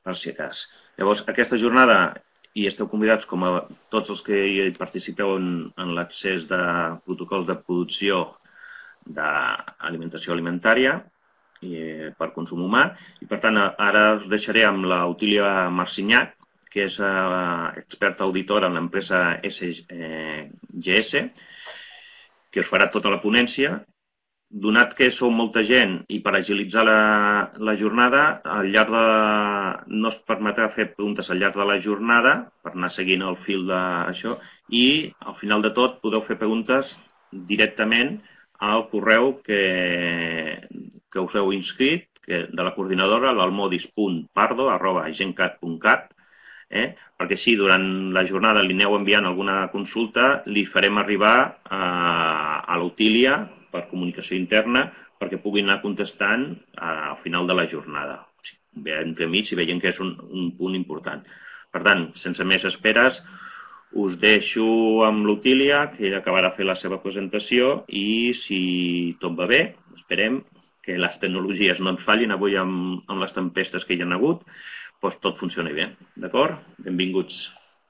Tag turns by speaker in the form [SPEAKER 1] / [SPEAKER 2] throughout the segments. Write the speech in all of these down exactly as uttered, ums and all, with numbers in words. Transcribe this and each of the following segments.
[SPEAKER 1] per si cas. Llavors, aquesta jornada, i esteu convidats, com a tots els que hi participeu en, en l'accés de protocols de producció d'alimentació alimentària i, per consum humà, i per tant ara us deixaré amb l'Otília Marcinyac, que és eh, experta auditora en l'empresa S G S, que us farà tota la ponència. Donat que sou molta gent i per agilitzar la, la jornada, al llarg de, no es permetrà fer preguntes al llarg de la jornada per anar seguint el fil d'això, i al final de tot podeu fer preguntes directament al correu que, que us heu inscrit, que, de la coordinadora, l'almodis punt pardo arroba gencat punt cat, eh? perquè si durant la jornada li aneu enviant alguna consulta, li farem arribar a, a l'Otília per comunicació interna, perquè puguin anar contestant al final de la jornada. O sigui, bé, entremig, si veiem que és un, un punt important. Per tant, sense més esperes, us deixo amb l'Otília, que ella acabarà de fer la seva presentació, i si tot va bé, esperem que les tecnologies no ens fallin avui amb, amb les tempestes que hi ha hagut, doncs tot funcioni bé. D'acord? Benvinguts.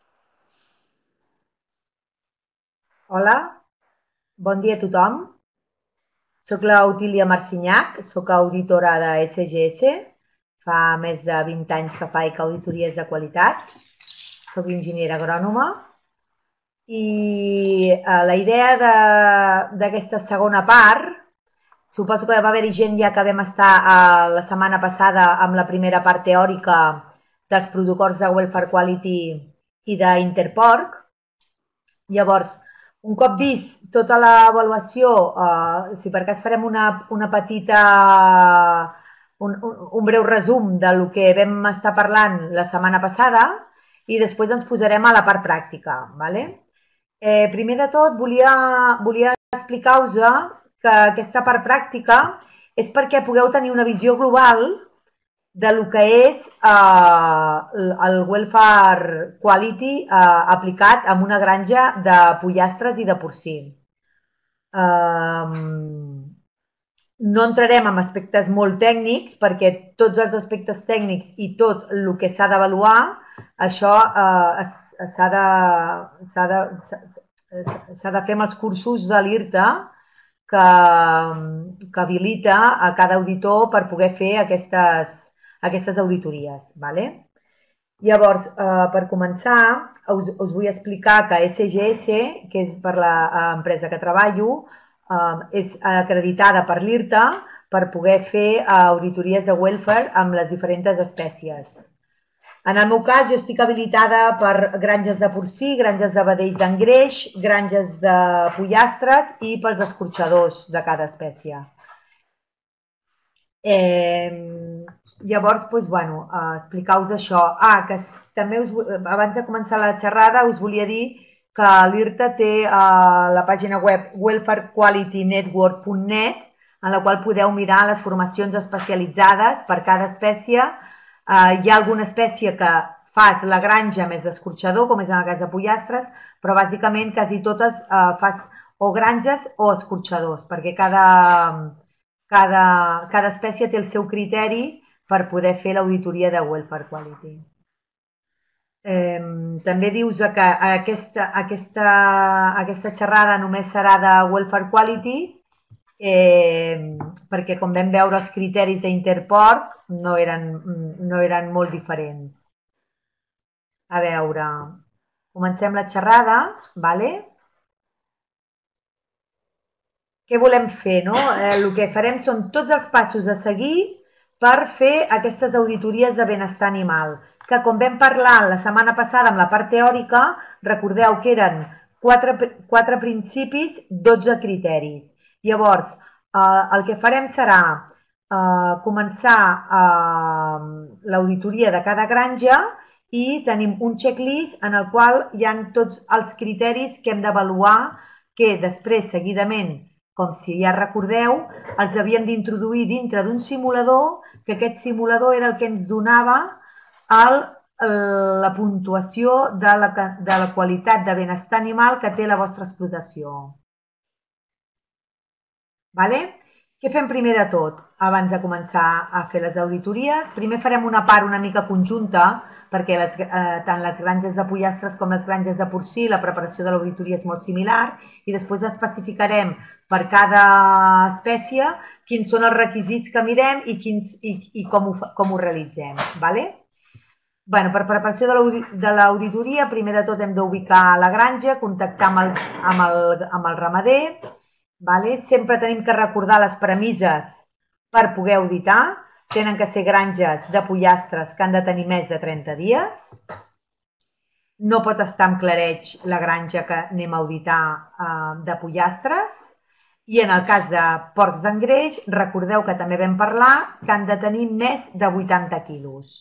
[SPEAKER 2] Hola, bon dia a tothom. Soc l'Otília Marcinyac, soc auditora de S G S, fa més de vint anys que faig auditories de qualitat, soc enginyera agrònoma i la idea d'aquesta segona part, suposo que va haver-hi gent ja que vam estar la setmana passada amb la primera part teòrica dels protocols de Welfare Quality i d'Interporc. Llavors, un cop vist tota l'avaluació, eh, si per cas farem una, una petita, un, un breu resum del que vam estar parlant la setmana passada i després ens posarem a la part pràctica. Vale? Eh, primer de tot, volia, volia explicar-vos que aquesta part pràctica és perquè pugueu tenir una visió global de lo que és eh, el Welfare Quality eh, aplicat en una granja de pollastres i de porcí. Eh, no entrarem en aspectes molt tècnics perquè tots els aspectes tècnics i tot el que s'ha d'avaluar, això eh, s'ha de, s'ha de, s'ha de fer amb els cursos de l'I R T A que, que habilita a cada auditor per poder fer aquestes aquestes auditories. Vale? Llavors, eh, per començar, us, us vull explicar que S G S, que és per l'empresa que treballo, eh, és acreditada per l'I R T A per poder fer auditories de welfare amb les diferents espècies. En el meu cas, jo estic habilitada per granges de porcí, granges de vedells d'engreix, granges de pollastres i pels escorxadors de cada espècie. Eh, llavors, doncs, bueno, eh, explicar-vos això. Ah, que també us, abans de començar la xerrada us volia dir que l'I R T A té eh, la pàgina web welfare quality network punt net en la qual podeu mirar les formacions especialitzades per cada espècie. Eh, hi ha alguna espècie que fas la granja més escorxador, com és en el cas de pollastres, però bàsicament quasi totes eh, fas o granges o escorxadors, perquè cada... Cada, cada espècie té el seu criteri per poder fer l'auditoria de Welfare Quality. Eh, també dius que aquesta, aquesta, aquesta xerrada només serà de Welfare Quality eh, perquè, com vam veure, els criteris d'Interporc no eren, no eren molt diferents. A veure, comencem la xerrada, vale? Què volem fer? No? Eh, el que farem són tots els passos a seguir per fer aquestes auditories de benestar animal, que com vam parlar la setmana passada amb la part teòrica, recordeu que eren quatre, quatre principis, dotze criteris. Llavors, eh, el que farem serà eh, començar eh, l'auditoria de cada granja i tenim un checklist en el qual hi ha tots els criteris que hem d'avaluar, que després, seguidament, com si ja recordeu, els havíem d'introduir dintre d'un simulador, que aquest simulador era el que ens donava el, la puntuació de la, de la qualitat de benestar animal que té la vostra explotació. Vale? Què fem primer de tot, abans de començar a fer les auditories? Primer farem una part una mica conjunta, perquè les, eh, tant les granges de pollastres com les granges de porcí, la preparació de l'auditoria és molt similar, i després especificarem per cada espècie quins són els requisits que mirem i, quins, i, i com, ho, com ho realitzem. Vale? Bueno, per preparació de l'auditoria, primer de tot hem d'ubicar la granja, contactar amb el, amb el, amb el ramader. Vale? Sempre tenim que recordar les premisses per poder auditar. Tenen que ser granges de pollastres que han de tenir més de trenta dies. No pot estar en clareig la granja que anem a auditar eh, de pollastres. I en el cas de porcs d'engreix, recordeu que també vam parlar que han de tenir més de vuitanta quilos.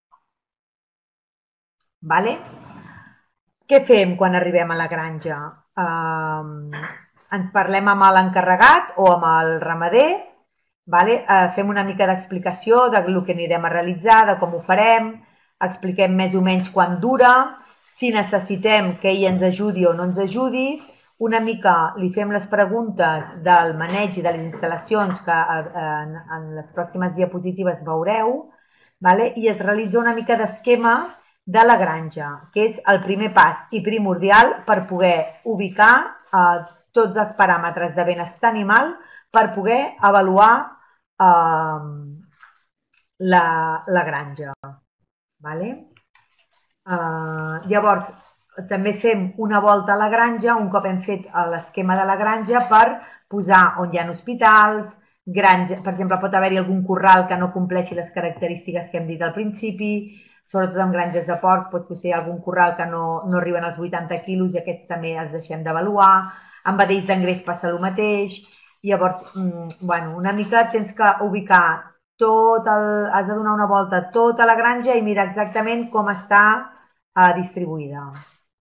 [SPEAKER 2] Vale? Què fem quan arribem a la granja? Eh, en parlem amb l'encarregat o amb el ramader, vale? eh, fem una mica d'explicació de lo que anirem a realitzar, de com ho farem, expliquem més o menys quant dura, si necessitem que ell ens ajudi o no ens ajudi, una mica li fem les preguntes del maneig i de les instal·lacions que en, en les pròximes diapositives veureu, vale? I es realitza una mica d'esquema de la granja, que és el primer pas i primordial per poder ubicar eh, tots els paràmetres de benestar animal per poder avaluar eh, la, la granja. Vale? Eh, llavors, també fem una volta a la granja, un cop hem fet l'esquema de la granja, per posar on hi ha hospitals, granja, per exemple, pot haver-hi algun corral que no compleixi les característiques que hem dit al principi, sobretot amb granges de porcs, pot ser algun corral que no, no arriben als vuitanta quilos i aquests també els deixem d'avaluar. Amb vedells d'engreix passa el mateix. Llavors, bueno, una mica tens que ubicar tot el... has de donar una volta a tota la granja i mirar exactament com està eh, distribuïda.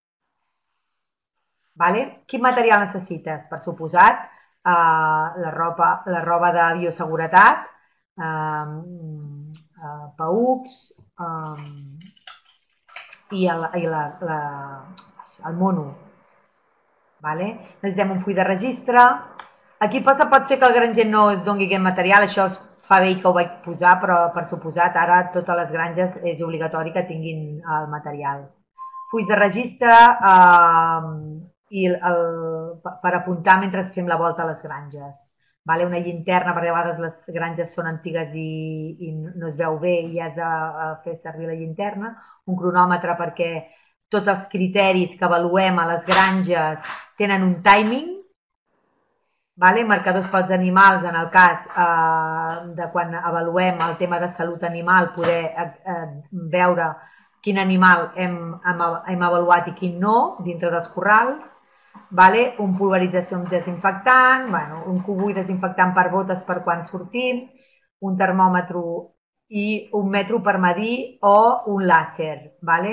[SPEAKER 2] Vale? Quin material necessites? Per suposat, eh, la, roba, la roba de bioseguretat, eh, eh, paucs eh, i, el, i la, la, el mono. Vale? Necessitem un full de registre. Aquí posa, pot ser que el granger no es doni aquest material, això es fa bé que ho vaig posar, però per suposat ara totes les granges és obligatori que tinguin el material. Fulls de registre eh, i el, per apuntar mentre fem la volta a les granges. Vale? Una llinterna, perquè a vegades les granges són antigues i, i no es veu bé i has de fer servir la llinterna. Un cronòmetre perquè tots els criteris que avaluem a les granges tenen un timing. Vale? Marcadors pels animals, en el cas eh, de quan avaluem el tema de salut animal, poder eh, veure quin animal hem, hem avaluat i quin no, dintre dels corrals. Vale? Un pulverització amb desinfectant, bueno, un cubull desinfectant per botes per quan sortim, un termòmetre i un metro per medir o un làser. Vale?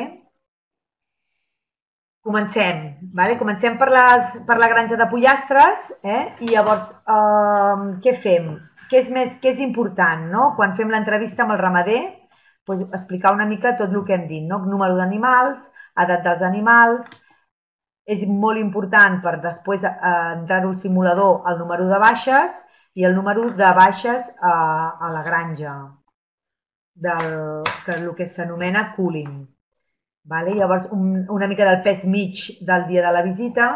[SPEAKER 2] Comencem. Vale? Comencem per, les, per la granja de pollastres eh? I llavors eh, què fem? Què és, més, què és important? No? Quan fem l'entrevista amb el ramader, doncs explicar una mica tot el que hem dit, no? Número d'animals, edat dels animals. És molt important per després eh, entrar-ho al simulador el número de baixes i el número de baixes eh, a la granja, del, que el que s'anomena cooling. Vale? Llavors, un, una mica del pes mig del dia de la visita.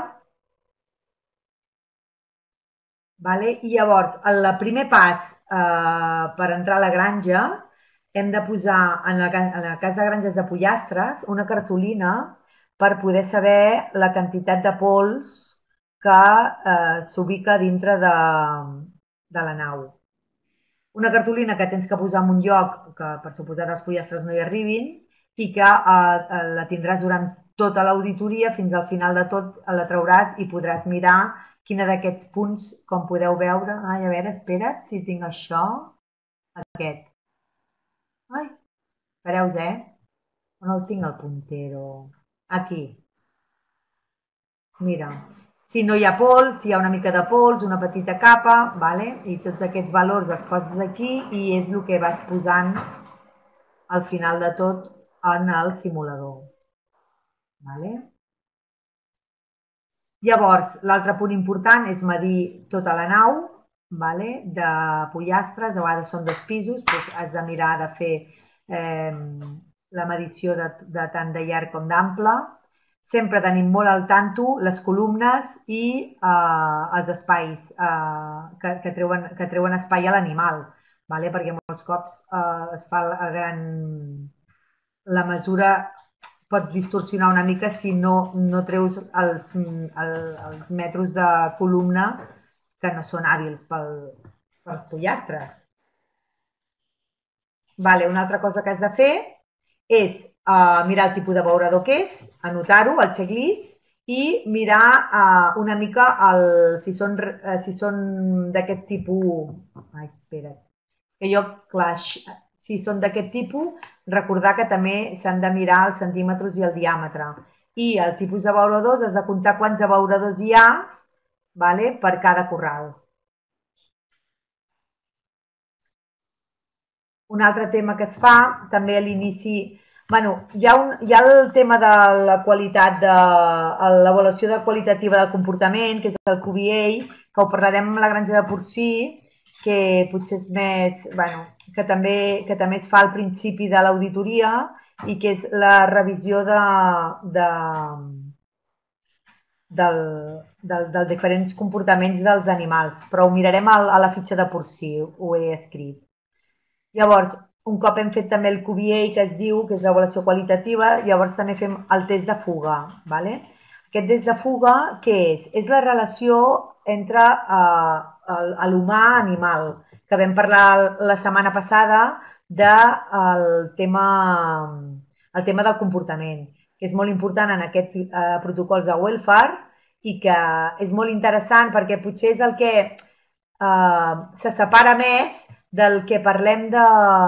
[SPEAKER 2] Vale? I llavors, el primer pas eh, per entrar a la granja, hem de posar, en el, en el cas de granges de pollastres, una cartolina per poder saber la quantitat de pols que eh, s'ubica dintre de, de la nau. Una cartolina que tens que posar en un lloc que per suposat els pollastres no hi arribin i que eh, la tindràs durant tota l'auditoria, fins al final de tot la trauràs i podràs mirar quina d'aquests punts, com podeu veure. Ai, a veure, espera't, si tinc això. Aquest. Ai, espereu-vos, eh? On el tinc, el puntero? Aquí. Mira, si no hi ha pols, si hi ha una mica de pols, una petita capa, vale? I tots aquests valors els poses aquí i és el que vas posant al final de tot en el simulador. Vale? Llavors, l'altre punt important és medir tota la nau. de pollastres, a vegades són dos pisos, doncs has de mirar de fer eh, la medició de, de tant de llarg com d'ample. Sempre tenim molt al tanto les columnes i eh, els espais eh, que, que, treuen, que treuen espai a l'animal, vale? Perquè molts cops eh, es fa a gran... La mesura pot distorsionar una mica si no, no treus els, el, els metros de columna que no són hàbils pel, pels pollastres. Vale, una altra cosa que has de fer és uh, mirar el tipus de beurador que és, anotar-ho, el checklist, i mirar uh, una mica el, si són, uh, si són d'aquest tipus... Ai, espera't. Que jo, clar, si són d'aquest tipus, recordar que també s'han de mirar els centímetres i el diàmetre. I el tipus de beuradors, has de comptar quants abeuradors hi ha, vale, per cada corral. Un altre tema que es fa, també a l'inici, bueno, hi ha, un, hi ha el tema de la qualitat, de l'avaluació de qualitativa del comportament, que és el Q B A, que ho parlarem amb la granja de porcí, que potser és més, bueno, que també, que també es fa al principi de l'auditoria i que és la revisió de, de, del, del, dels diferents comportaments dels animals, però ho mirarem a, a la fitxa de porcí, ho he escrit. Llavors, un cop hem fet també el Q B A, que es diu, que és l'avaluació qualitativa, llavors també fem el test de fuga. Vale? Aquest test de fuga, què és? És la relació entre eh, l'humà-animal, que vam parlar la setmana passada del tema, el tema del comportament, que és molt important en aquests eh, protocols de welfare i que és molt interessant perquè potser és el que eh, se separa més del que parlem de,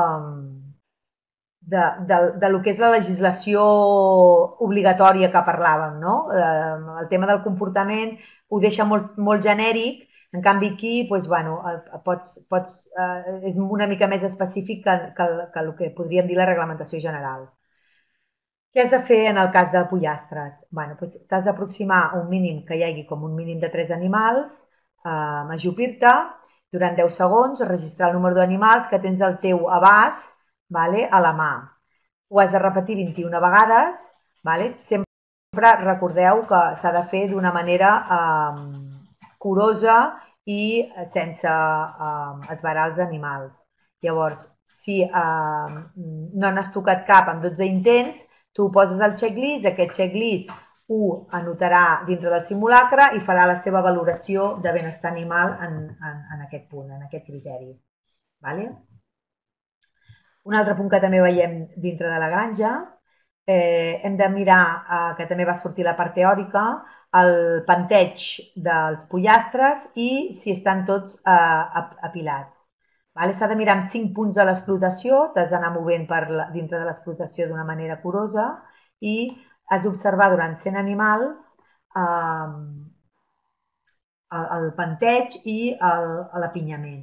[SPEAKER 2] de, de, de lo que és la legislació obligatòria que parlàvem, no? Eh, el tema del comportament ho deixa molt, molt genèric, en canvi aquí doncs, bueno, pots, pots, eh, és una mica més específic que, que, que el que podríem dir la reglamentació general. Què has de fer en el cas de pollastres? Bueno, doncs t'has d'aproximar un mínim que hi hagi com un mínim de tres animals, eh, ajupir-te, durant deu segons, registrar el número d'animals que tens al teu abast, vale, a la mà. Ho has de repetir vint-i-una vegades, vale? Sempre recordeu que s'ha de fer d'una manera eh, curosa i sense eh, esverar els animals. Llavors, si eh, no n'has tocat cap en dotze intents, tu poses al checklist, aquest checklist ho anotarà dintre del simulacre i farà la seva valoració de benestar animal en, en, en aquest punt, en aquest criteri. Vale? Un altre punt que també veiem dintre de la granja, eh, hem de mirar, eh, que també va sortir la part teòrica, el panteig dels pollastres i si estan tots eh, apilats. Vale? S'ha de mirar amb cinc punts de l'explotació, t'has d'anar movent per la, dintre de l'explotació d'una manera curosa i has d'observar durant cent animals eh, el, el panteig i l'apinyament.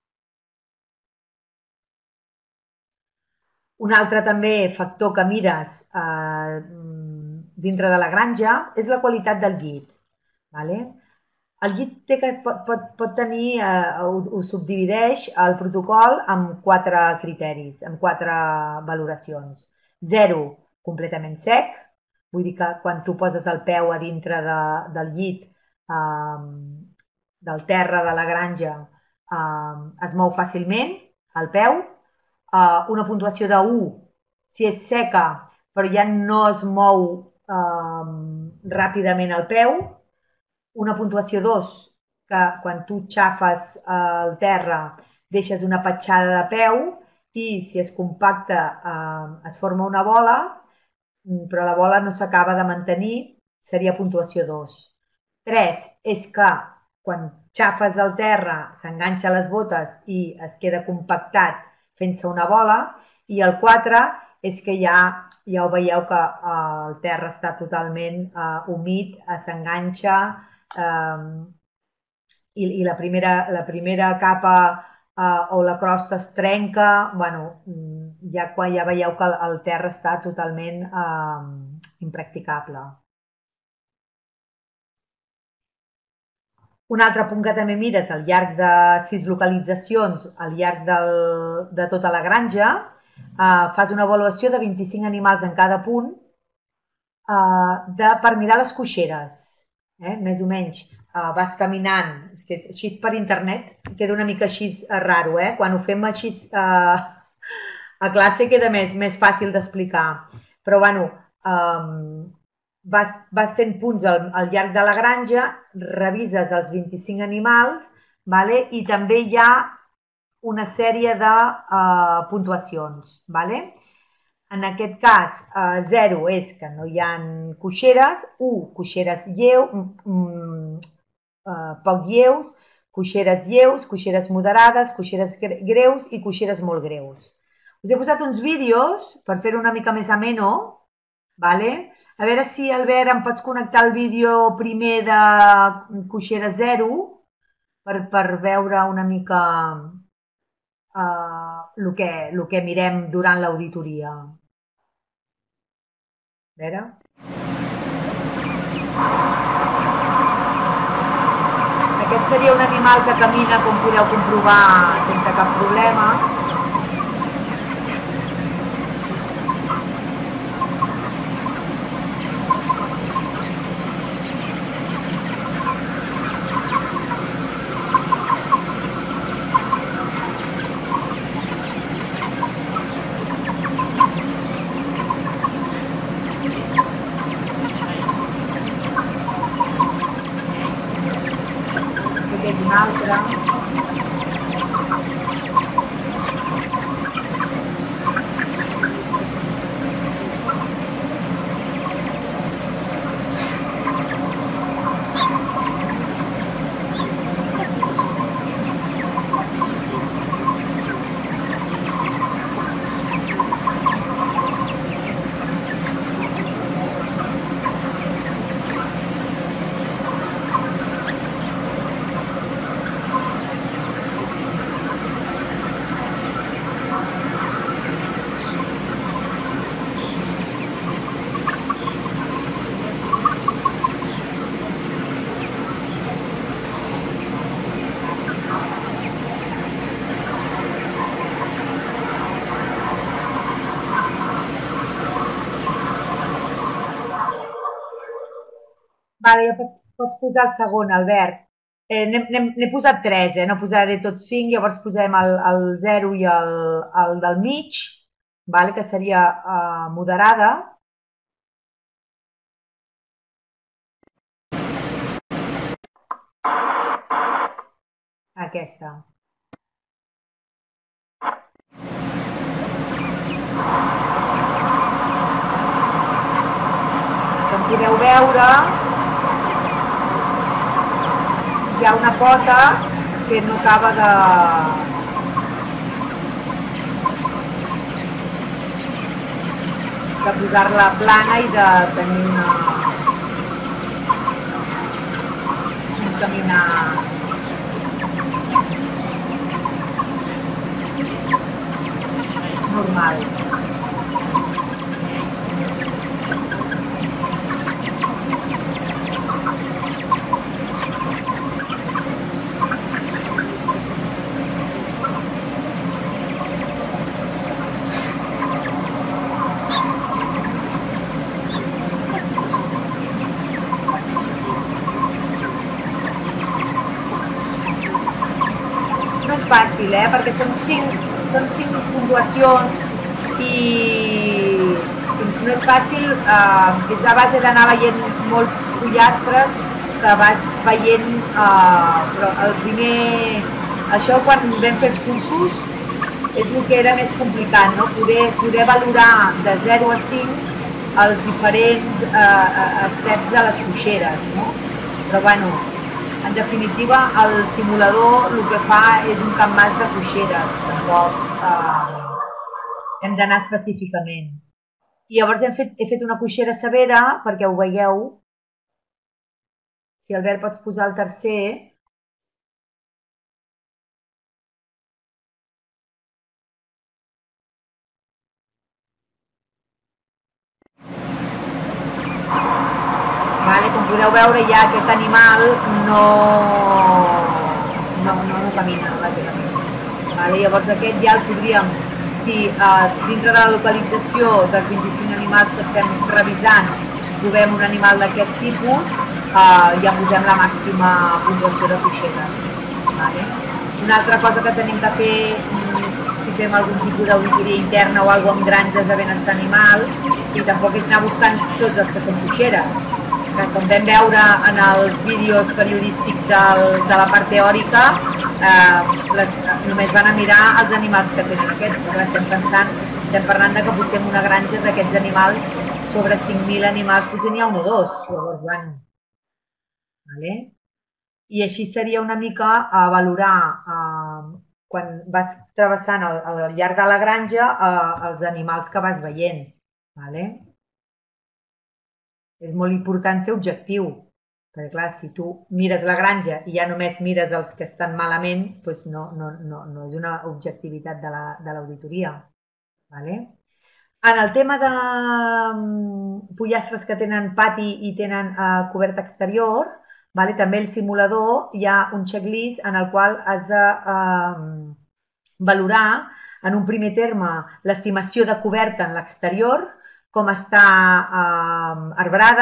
[SPEAKER 2] Un altre també factor que mires eh, dintre de la granja és la qualitat del llit. Vale? El llit té que, pot, pot, pot tenir, eh, ho, ho subdivideix el protocol amb quatre criteris, amb quatre valoracions. Zero, completament sec, vull dir que quan tu poses el peu a dintre de, del llit, eh, del terra de la granja, eh, es mou fàcilment el peu. Eh, una puntuació de u si és seca, però ja no es mou eh, ràpidament el peu. Una puntuació dos, que quan tu xafes el terra deixes una petjada de peu i si es compacta eh, es forma una bola, però la bola no s'acaba de mantenir, seria puntuació dos. tres és que quan xafes el terra s'enganxa a les botes i es queda compactat fent-se una bola, i el quatre és que ja, ja ho veieu que eh, el terra està totalment eh, humit, eh, s'enganxa, eh, i, i la, primera, la primera capa eh, o la crosta es trenca, bueno, ja, ja veieu que el, el terra està totalment eh, impracticable. Un altre punt que també mires al llarg de sis localitzacions, al llarg del, de tota la granja, eh, fas una avaluació de vint-i-cinc animals en cada punt eh, de, per mirar les coixeres, eh, més o menys. Uh, vas caminant, és que així per internet queda una mica així uh, raro, eh? Quan ho fem així uh, a classe queda més, més fàcil d'explicar, però bueno, um, vas, vas fent punts al, al llarg de la granja, revises els vint-i-cinc animals, vale? I també hi ha una sèrie de uh, puntuacions, vale? En aquest cas, eh, zero és que no hi ha coixeres, u, coixeres lleu, mm, eh, poc lleus, coixeres lleus, coixeres moderades, coixeres greus i coixeres molt greus. Us he posat uns vídeos per fer-ho una mica més ameno, vale? A veure si, Albert, em pots connectar el vídeo primer de coixeres zero per, per veure una mica eh, el, que, el que mirem durant l'auditoria. A veure. Aquest seria un animal que camina, com podeu comprovar, sense cap problema. És un altre. Vale, ja pots, pots posar el segon, Albert. Eh, N'he posat tres, eh? No posaré tots cinc, llavors posem el, el zero i el, el del mig, vale? Que seria eh, moderada. Aquesta. Com podeu veure, hi ha una pota que no acaba de... de posar-la plana i de tenir una... un caminar... normal. No és fàcil, eh? Perquè són cinc, són cinc puntuacions i no és fàcil, eh, és a base d'anar veient molts pollastres que vas veient, eh, però el primer, això quan vam fer els cursos és el que era més complicat, no? Poder, poder valorar de zero a cinc els diferents eh, steps de les coixeres, no? Però bueno, en definitiva, el simulador el que fa és un campàs de coixeres, tampoc eh, hem d'anar específicament. I llavors hem fet, he fet una coixera severa perquè ho veieu. Si Albert pots posar el tercer. Com podeu veure, ja aquest animal no, no, no, no camina, bàsicament. Llavors aquest ja el podríem, si dintre de la localització dels vint-i-cinc animals que estem revisant trobem un animal d'aquest tipus, ja posem la màxima puntuació de coixeres. Una altra cosa que tenim que fer, si fem algun tipus d'auditoria interna o alguna cosa amb granges de benestar animal, si tampoc és anar buscant tots els que són coixeres. Com vam veure en els vídeos periodístics de la part teòrica, només van a mirar els animals que tenen aquests, però estem pensant, estem parlant que potser en una granja d'aquests animals, sobre cinc mil animals, potser n'hi ha un o dos, llavors, bueno. I així seria una mica a valorar, quan vas travessant al llarg de la granja, els animals que vas veient. És molt important ser objectiu, perquè clar, si tu mires la granja i ja només mires els que estan malament, doncs no és una objectivitat de l'auditoria. En el tema de pollastres que tenen pati i tenen coberta exterior, també al simulador hi ha un checklist en el qual has de valorar, en un primer terme, l'estimació de coberta en l'exterior, com està arbrada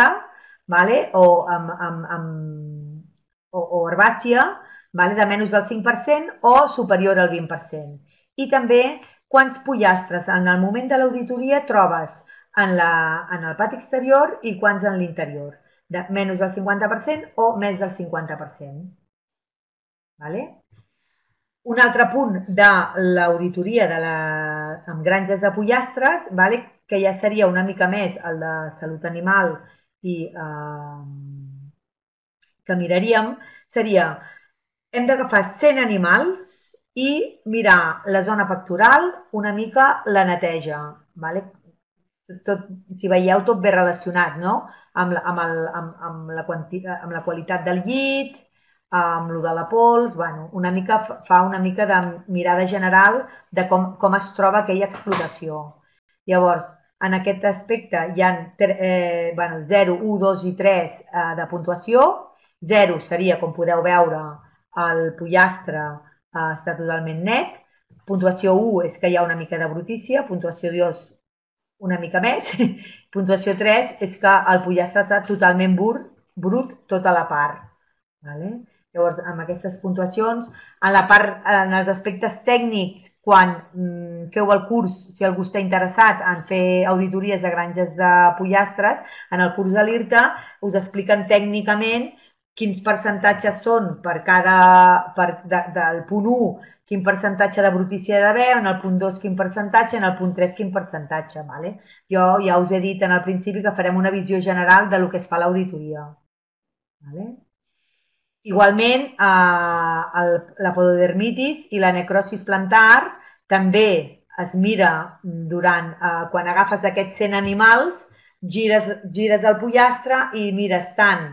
[SPEAKER 2] o herbàcia, de menys del cinc per cent o superior al vint per cent. I també quants pollastres en el moment de l'auditoria trobes en el pati exterior i quants en l'interior, de menys del cinquanta per cent o més del cinquanta per cent. Un altre punt de l'auditoria amb granges de pollastres, que ja seria una mica més el de salut animal i que miraríem, seria, hem d'agafar cent animals i mirar la zona pectoral, una mica la neteja. Si veieu, tot ve relacionat, no? Amb la qualitat del llit, amb el de la pols, fa una mica de mirada general de com es troba aquella explotació. Llavors, en aquest aspecte hi ha zero, u, dos i tres de puntuació. zero seria, com podeu veure, el pollastre està totalment net. Puntuació u és que hi ha una mica de brutícia. Puntuació dos, una mica més. Puntuació tres és que el pollastre està totalment brut tota la part. Llavors, amb aquestes puntuacions, en els aspectes tècnics, quan feu el curs, si algú està interessat en fer auditories de granges de pollastres, en el curs de l'IRTA us expliquen tècnicament quins percentatges són per cada, del punt u, quin percentatge de brutícia hi ha d'haver, en el punt dos quin percentatge, en el punt tres quin percentatge. Jo ja us he dit en el principi que farem una visió general del que es fa a l'auditoria. Igualment, la pododermitis i la necrosis plantar també es mira durant, quan agafes aquests cent animals, gires el pollastre i mires tant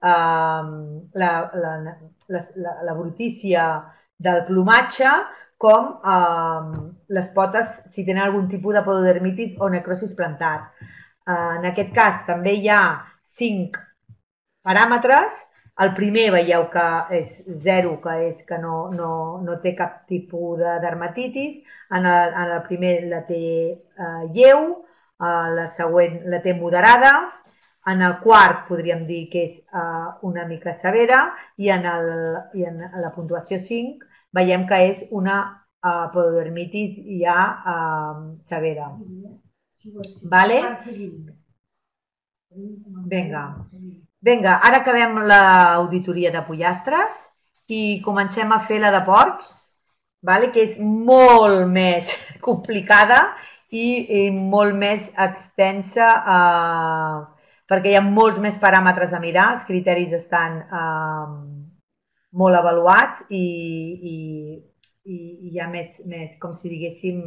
[SPEAKER 2] la brutícia del plomatge com les potes si tenen algun tipus de pododermitis o necrosis plantar. En aquest cas també hi ha cinc paràmetres. El primer veieu que és zero, que és que no té cap tipus de dermatitis. En el primer la té lleu, la següent la té moderada, en el quart podríem dir que és una mica severa i en la puntuació cinc veiem que és una pododermitis ja severa. Vale? Vinga. Vinga, ara acabem l'auditoria de pollastres i comencem a fer la de porcs, que és molt més complicada i molt més extensa perquè hi ha molts més paràmetres a mirar, els criteris estan molt avaluats i hi ha més, com si diguéssim,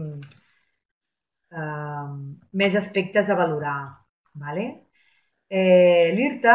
[SPEAKER 2] més aspectes a valorar. L'IRTA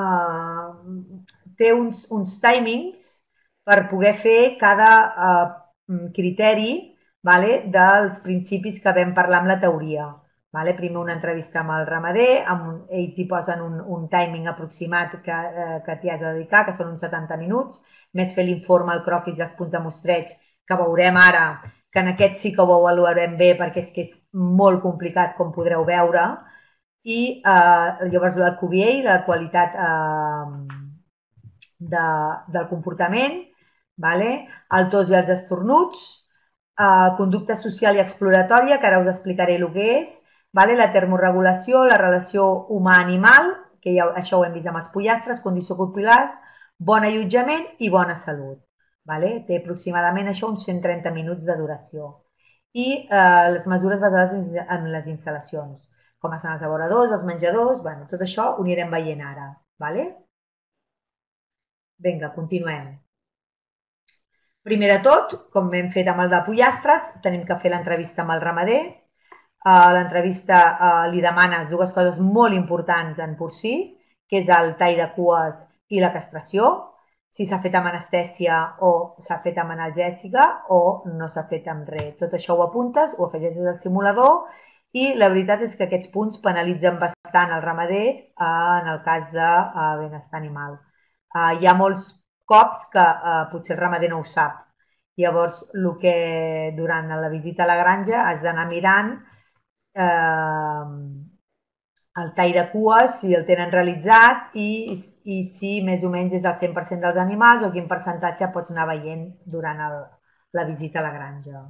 [SPEAKER 2] té uns timings per poder fer cada criteri dels principis que vam parlar amb la teoria. Vale? Primer una entrevista amb el ramader, amb un, ells hi posen un, un timing aproximat que, eh, que t'hi has de dedicar, que són uns setanta minuts, més fer l'informe, el croquis i els punts de mostreig, que veurem ara, que en aquest sí que ho avaluarem bé perquè és que és molt complicat, com podreu veure, i eh, llavors el Q B A, la qualitat eh, de, del comportament, vale? El tos i els estornuts, eh, conducta social i exploratòria, que ara us explicaré el que és, vale? La termorregulació, la relació humà-animal, que ja, això ho hem vist amb els pollastres, condició corporal, bon allotjament i bona salut. Vale? Té aproximadament això uns cent trenta minuts de duració. I eh, les mesures basades en, en les instal·lacions, com estan els abeuradors, els menjadors, bueno, tot això ho anirem veient ara. Vale? Vinga, continuem. Primer de tot, com hem fet amb el de pollastres, tenim que fer l'entrevista amb el ramader. Uh, l'entrevista uh, li demanes dues coses molt importants en porcí, que és el tall de cues i la castració, si s'ha fet amb anestèsia o s'ha fet amb analgèsica o no s'ha fet amb res. Tot això ho apuntes, ho afegeixes al simulador i la veritat és que aquests punts penalitzen bastant el ramader uh, en el cas de uh, benestar animal. Uh, hi ha molts cops que uh, potser el ramader no ho sap. Llavors, el que durant la visita a la granja has d'anar mirant eh, el tall de cues, si el tenen realitzat i, i si més o menys és el cent per cent dels animals o quin percentatge pots anar veient durant el, la visita a la granja.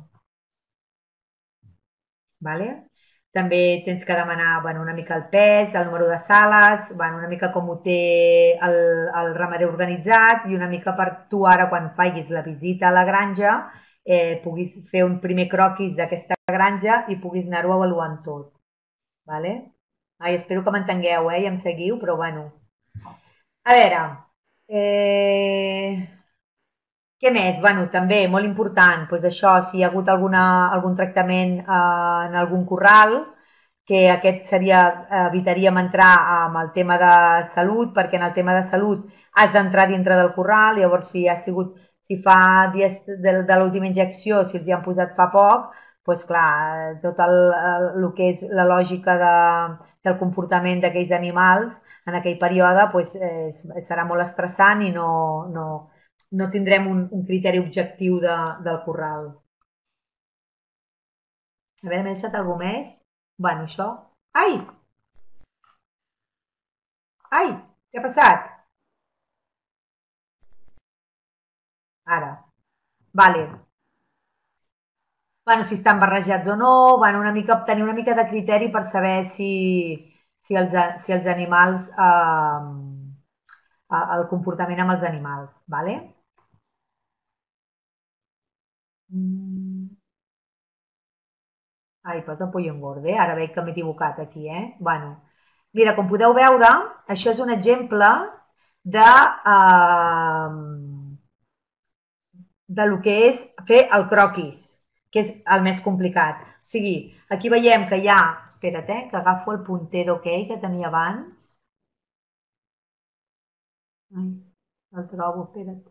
[SPEAKER 2] Vale? També tens que demanar bueno, una mica el pes, el número de sales, bueno, una mica com ho té el, el ramader organitzat i una mica per tu ara quan facis la visita a la granja eh, puguis fer un primer croquis d'aquesta granja i puguis anar-ho avaluant tot. Vale? Ai, espero que m'entengueu eh, i em seguiu, però bueno. A veure, eh... què més? Bueno, també, molt important, doncs això, si hi ha hagut alguna, algun tractament eh, en algun corral, que aquest seria, evitaríem entrar amb el tema de salut, perquè en el tema de salut has d'entrar dintre del corral, llavors si ha sigut, si fa dies de, de l'última injecció, si els hi han posat fa poc, doncs clar, tot el, el que és la lògica de, del comportament d'aquells animals en aquell període doncs, eh, serà molt estressant i no, no, no tindrem un, un criteri objectiu de, del corral. A veure, m'he deixat alguna més? Bueno, això... Ai! Ai! Què ha passat? Ara. Vale. Bueno, si estan barrejats o no, bueno, una mica, tenir una mica de criteri per saber si, si, els, si els animals... Eh, el comportament amb els animals, vale? Mm. Ai, posa pollo engorde, ara veig que m'he equivocat aquí, eh? Bueno, mira, com podeu veure, això és un exemple de, eh, de lo que és fer el croquis, que és el més complicat. O sigui, aquí veiem que hi ha... Espera't, eh, que agafo el puntero aquell que tenia abans. Ai, el trobo, espera't.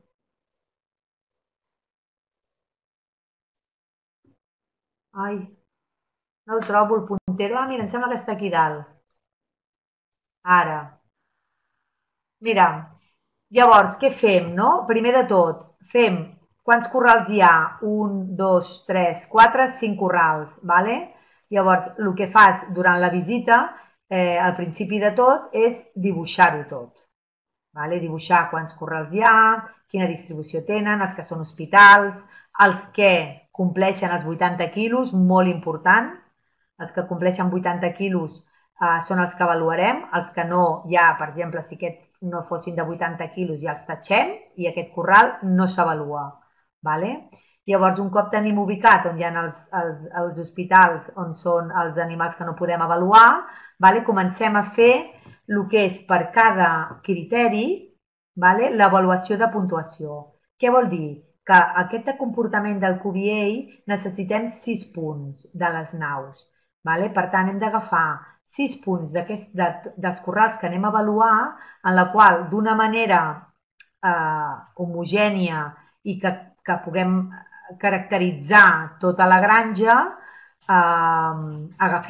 [SPEAKER 2] Ai, no el trobo, el puntero. Ah, mira, em sembla que està aquí dalt. Ara. Mira, llavors, què fem, no? Primer de tot, fem quants corrals hi ha? Un, dos, tres, quatre, cinc corrals, vale? Llavors, el que fas durant la visita, eh, al principi de tot, és dibuixar-ho tot. Vale? Dibuixar quants corrals hi ha, quina distribució tenen, els que són hospitals, els que compleixen els vuitanta quilos, molt important, els que compleixen vuitanta quilos uh, són els que avaluarem, els que no, ja, per exemple, si aquests no fossin de vuitanta quilos ja els tatxem i aquest corral no s'avalua. Vale? Llavors, un cop tenim ubicat on hi ha els, els, els hospitals on són els animals que no podem avaluar, vale? Comencem a fer el que és per cada criteri vale? L'avaluació de puntuació. Què vol dir? Que aquest comportament del Q B A necessitem sis punts de les naus. Vale? Per tant, hem d'agafar sis punts de, dels corrals que anem a avaluar, en la qual d'una manera eh, homogènia i que, que puguem caracteritzar tota la granja, eh, agafem.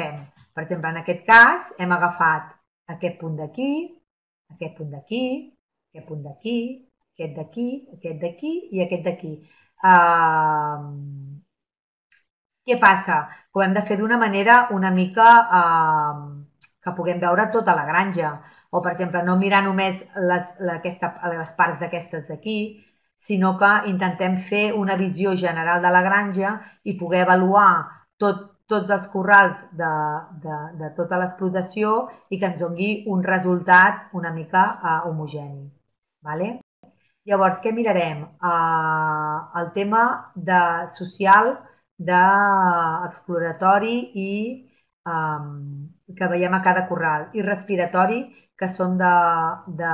[SPEAKER 2] Per exemple, en aquest cas hem agafat aquest punt d'aquí, aquest punt d'aquí, aquest punt d'aquí, aquest d'aquí, aquest d'aquí i aquest d'aquí. Uh, què passa? Que ho hem de fer d'una manera una mica uh, que puguem veure tota la granja. O, per exemple, no mirar només les, la, aquesta, les parts d'aquestes d'aquí, sinó que intentem fer una visió general de la granja i poder avaluar tot, tots els corrals de, de, de tota l'explotació i que ens doni un resultat una mica uh, homogeni. Vale? Llavors, què mirarem? Uh, el tema de social, d'exploratori i um, que veiem a cada corral, i respiratori, que són de, de,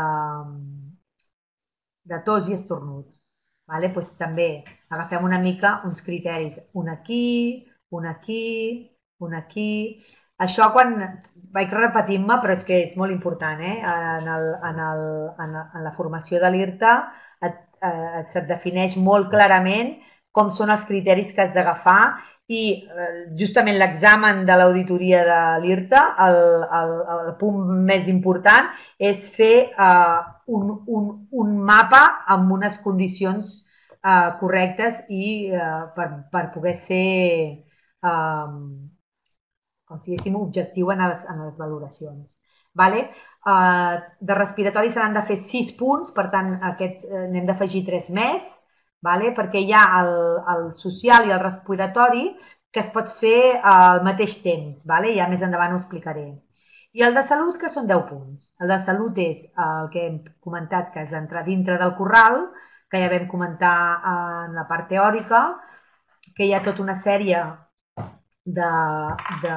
[SPEAKER 2] de tos i estornuts. Vale? Pues també agafem una mica uns criteris. Un aquí, un aquí, un aquí. Això quan vaig repetint-me, però és que és molt important, eh? En, el, en, el, en, en la formació de l'I R T A et, eh, se't defineix molt clarament com són els criteris que has d'agafar i eh, justament l'examen de l'auditoria de l'I R T A, el, el, el punt més important és fer eh, un, un, un mapa amb unes condicions eh, correctes i eh, per, per poder ser eh, com si diguéssim objectiu en les, en les valoracions. Vale? Uh, de respiratori se n'han de fer sis punts, per tant aquest uh, n'hem d'afegir tres més, vale? Perquè hi ha el, el social i el respiratori que es pot fer al mateix temps, vale? Ja més endavant ho explicaré. I el de salut, que són deu punts. El de salut és el que hem comentat, que és entrar dintre del corral, que ja vam comentar en la part teòrica, que hi ha tota una sèrie de, de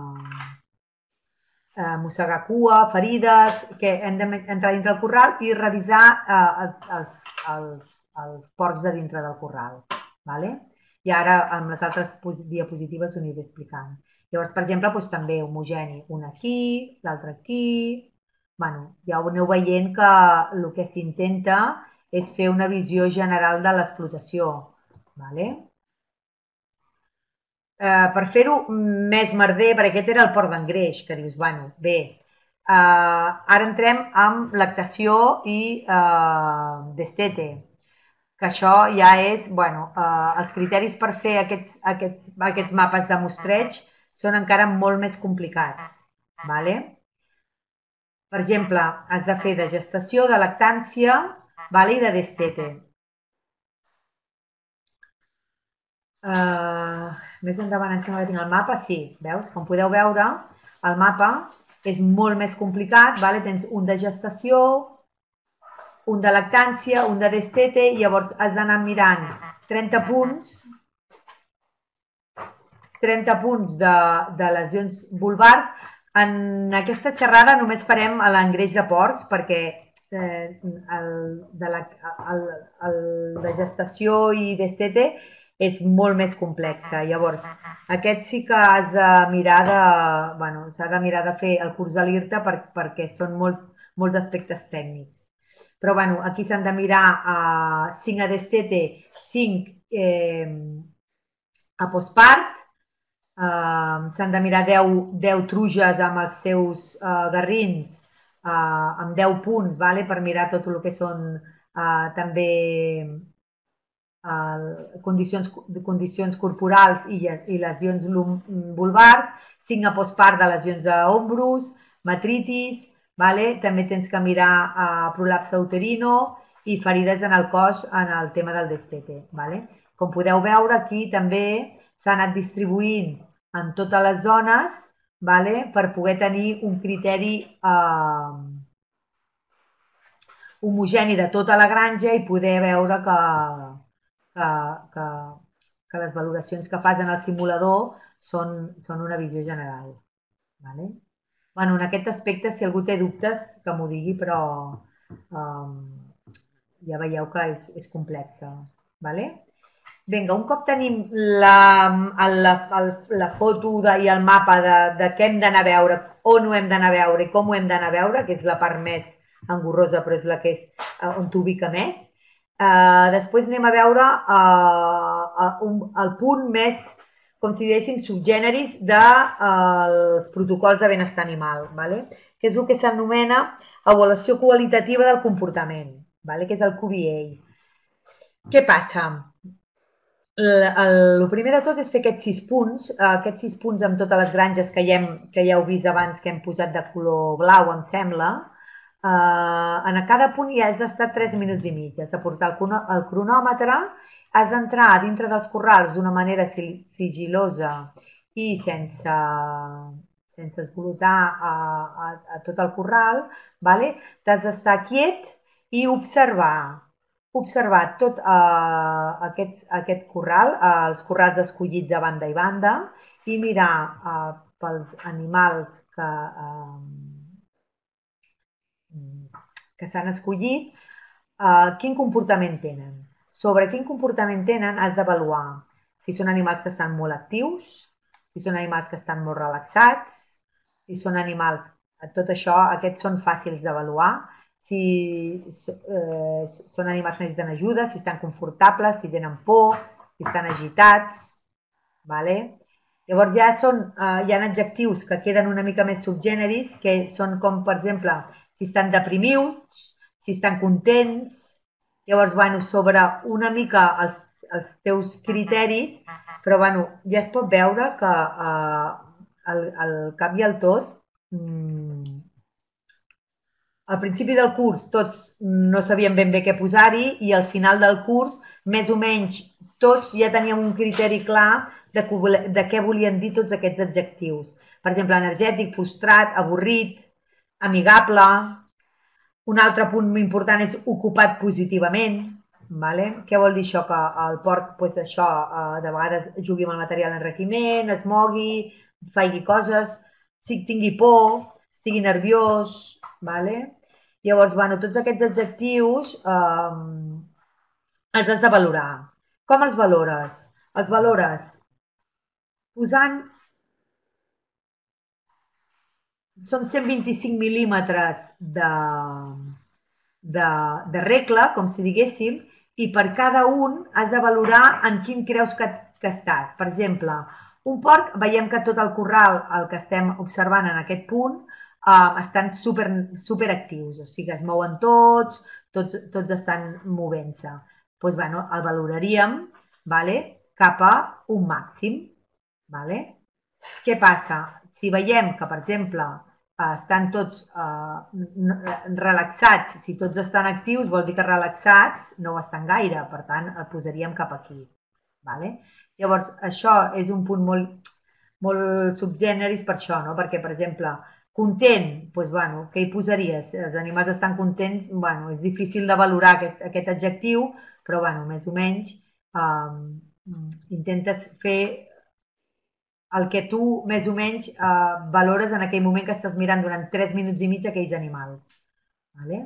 [SPEAKER 2] eh, mossegar cua, ferides, que hem d'entrar dintre del corral i revisar eh, els, els, els porcs de dintre del corral. Vale? I ara amb les altres diapositives ho aniré explicant. Llavors, per exemple, doncs, també homogeni, un aquí, l'altre aquí. Bueno, ja ho aneu veient que el que s'intenta és fer una visió general de l'explotació. Vale? Uh, per fer-ho més merder, perquè aquest era el port d'engreix, que dius, bueno, bé, uh, ara entrem amb lactació i uh, destete, que això ja és, bueno, uh, els criteris per fer aquests, aquests, aquests mapes de mostreig són encara molt més complicats, vale? Per exemple, has de fer de gestació, de lactància, vale, i de destete. Uh, més endavant em sembla que tinc el mapa, sí, veus? Com podeu veure, el mapa és molt més complicat, vale? Tens un de gestació, un de lactància, un de destete, i llavors has d'anar mirant trenta punts, trenta punts de, de lesions vulvars. En aquesta xerrada només farem l'engreix de porcs, perquè eh, el, de la, el, el de gestació i destete és molt més complexa. Llavors, aquest sí que has de mirar de, bueno, s'ha de mirar de fer el curs de l'I R T A per, perquè són molt, molts aspectes tècnics. Però bueno, aquí s'han de mirar uh, cinc a destete, cinc eh, a postpart, uh, s'han de mirar deu, deu truges amb els seus uh, garrins, uh, amb deu punts, vale? Per mirar tot el que són uh, també Uh, condicions, condicions corporals i, i lesions vulvars, cinc a postpart de lesions d'ombros, matritis, vale? També tens que mirar uh, prolapse uterino i ferides en el cos en el tema del destete. Vale? Com podeu veure, aquí també s'ha anat distribuint en totes les zones, vale? Per poder tenir un criteri uh, homogeni de tota la granja i poder veure que Que, que, que les valoracions que fas en el simulador són, són una visió general. Vale? Bueno, en aquest aspecte, si algú té dubtes, que m'ho digui, però um, ja veieu que és, és complexa. Vale? Vinga, un cop tenim la, la, la foto de, i el mapa de, de què hem d'anar a veure, on ho hem d'anar a veure i com ho hem d'anar a veure, que és la part més engorrosa, però és la que és on t'ubica més, Uh, després anem a veure uh, uh, un, el punt més com si diguéssim subgèneres dels protocols de benestar animal, ¿vale? Que és el que s'anomena avaluació qualitativa del comportament, ¿vale? Que és el Q B A. Què passa? El primer de tot és fer aquests sis punts, aquests sis punts amb totes les granges que ja, hem, que ja heu vist abans que hem posat de color blau, em sembla. Uh, en cada punt hi has d'estar tres minuts i mig, has de portar el, el cronòmetre, has d'entrar dintre dels corrals d'una manera sigilosa i sense, sense esvolotar a, a, a tot el corral, vale? T'has d'estar quiet i observar observar tot eh, aquest, aquest corral, eh, els corrals escollits a banda i banda, i mirar eh, pels animals que, eh, que s'han escollit eh, quin comportament tenen. Sobre quin comportament tenen has d'avaluar si són animals que estan molt actius, si són animals que estan molt relaxats, si són animals... Tot això, aquests són fàcils d'avaluar, si eh, són animals que necessiten ajuda, si estan confortables, si tenen por, si estan agitats, vale? Llavors ja són, eh, hi ha adjectius que queden una mica més subgèneres, que són com, per exemple, si estan deprimius, si estan contents. Llavors, bueno, sobre una mica els, els teus criteris, però bueno, ja es pot veure que eh, al, al cap i al tot al principi del curs tots no sabíem ben bé què posar-hi i al final del curs més o menys tots ja teníem un criteri clar de, de què volien dir tots aquests adjectius. Per exemple, energètic, frustrat, avorrit, amigable. Un altre punt important és ocupat positivament. Vale? Què vol dir això? Que el porc pues, això, de vegades jugui amb el material d'enriquiment, es mogui, faci coses, si tingui por, estigui nerviós, vale? Llavors, bueno, tots aquests adjectius eh, els has de valorar. Com els valores? Els valores posant... Són cent vint-i-cinc mil·límetres de, de, de regla, com si diguéssim, i per cada un has de valorar en quin creus que, que estàs. Per exemple, un porc, veiem que tot el corral, el que estem observant en aquest punt, uh, estan super, super actius, o sigui, es mouen tots, tots, tots estan movent-se. Doncs, bueno, el valoraríem, vale, cap a un màxim. Vale? Què passa? Si veiem que, per exemple, estan tots uh, relaxats, si tots estan actius, vol dir que relaxats no ho estan gaire, per tant, el posaríem cap aquí. Vale? Llavors, això és un punt molt, molt subgèneris per això, no? Perquè, per exemple, content, doncs, bueno, què hi posaries? Els animals estan contents, bueno, és difícil de valorar aquest, aquest adjectiu, però, bueno, més o menys um, intentes fer el que tu, més o menys, uh, valores en aquell moment que estàs mirant durant tres minuts i mig aquells animals. Vale?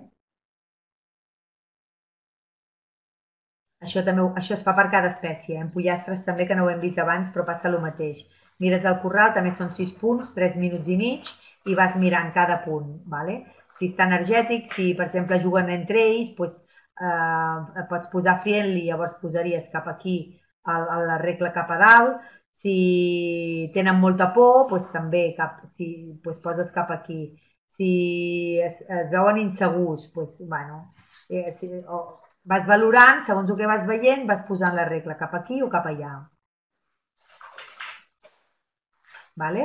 [SPEAKER 2] Això, també, això es fa per cada espècie. En pollastres també, que no ho hem vist abans, però passa el mateix. Mires el corral, també són sis punts, tres minuts i mig, i vas mirant cada punt. Vale? Si està energètic, si per exemple juguen entre ells, doncs, eh, pots posar friendly, llavors posaries cap aquí a, a la regla cap a dalt. Si tenen molta por, doncs també cap, si, doncs poses cap aquí. Si es, es veuen insegurs, doncs, bueno, eh, si, o, vas valorant, segons el que vas veient, vas posant la regla cap aquí o cap allà. Vale?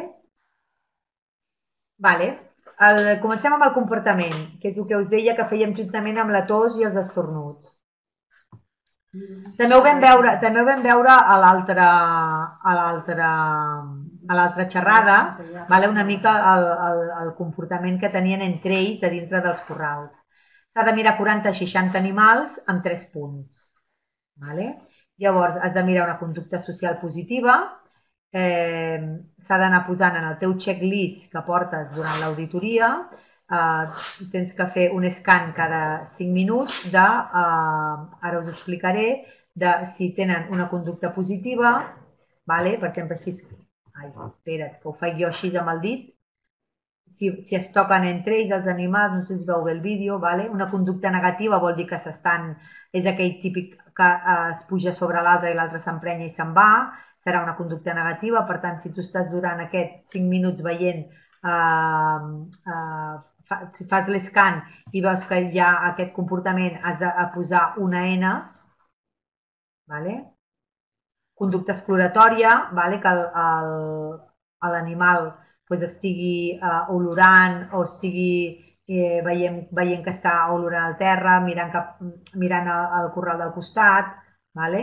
[SPEAKER 2] Vale. El, comencem amb el comportament, que és el que us deia que fèiem juntament amb la tos i els estornuts. També ho vam veure, també ho vam veure a l'altra a l'altra a l'altra xerrada, vale? Una mica el, el, el comportament que tenien entre ells a dintre dels corrals. S'ha de mirar quaranta a seixanta animals amb tres punts. Vale? Llavors, has de mirar una conducta social positiva, eh, s'ha d'anar posant en el teu checklist que portes durant l'auditoria, eh, tens que fer un scan cada cinc minuts de, eh, ara us explicaré, de si tenen una conducta positiva, vale? Per exemple, així, ai, espera't, que ho faig jo així amb el dit, Si, si es toquen entre ells els animals, no sé si veu bé el vídeo, vale? Una conducta negativa vol dir que s'estan, és aquell típic que es puja sobre l'altre i l'altre s'emprenya i se'n va. serà una conducta negativa. Per tant, si tu estàs durant aquests cinc minuts veient, eh, eh, fa, si fas l'escan i veus que hi ha aquest comportament, has de posar una N, vale? Conducta exploratòria, vale? Que l'animal pues, estigui eh, olorant o estigui eh, veient, veient que està olorant al terra, mirant, cap, mirant el corral del costat, vale?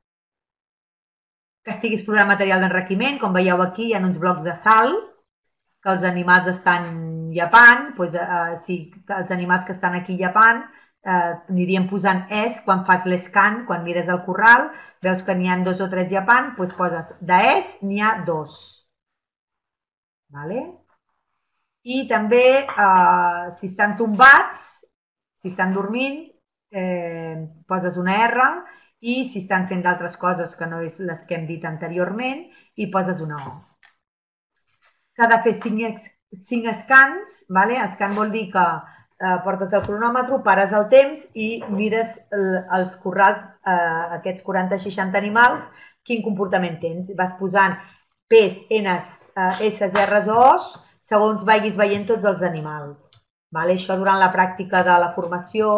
[SPEAKER 2] Que estigui explorant material d'enriquiment, com veieu aquí hi ha uns blocs de sal que els animals estan llepant, doncs, eh, si els animals que estan aquí llepant eh, anirien posant es quan fas l'escan, quan mires el corral, veus que n'hi ha dos o tres llepant, doncs poses d'es n'hi ha dos. Vale? I també eh, si estan tombats, si estan dormint, eh, poses una R, i si estan fent d'altres coses que no és les que hem dit anteriorment, hi poses una O. S'ha de fer cinc, cinc escans, vale? Escan vol dir que eh, portes el cronòmetre, pares el temps i mires el, els corrals, eh, aquests quaranta seixanta animals, quin comportament tens. Vas posant P's, N's, eh, S's, R's o O's, segons vagis veient tots els animals. Vale? Això durant la pràctica de la formació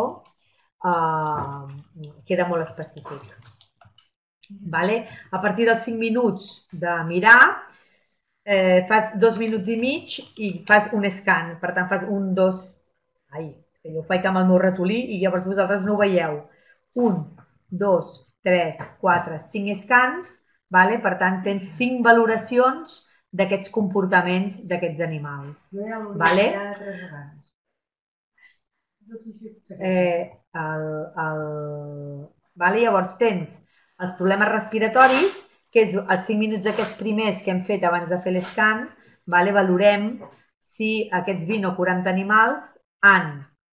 [SPEAKER 2] eh, queda molt específic. Vale? A partir dels cinc minuts de mirar, eh, fas dos minuts i mig i fas un scan. Per tant, fas un, dos... Ai, que jo ho faig amb el meu ratolí i llavors vosaltres no ho veieu. Un, dos, tres, quatre, cinc scans. Vale? Per tant, tens cinc valoracions d'aquests comportaments d'aquests animals. Vale? Eh, el, el... Vale? Llavors tens els problemes respiratoris, que és els cinc minuts aquests primers que hem fet abans de fer l'escan, vale? Valorem si aquests vint o quaranta animals han,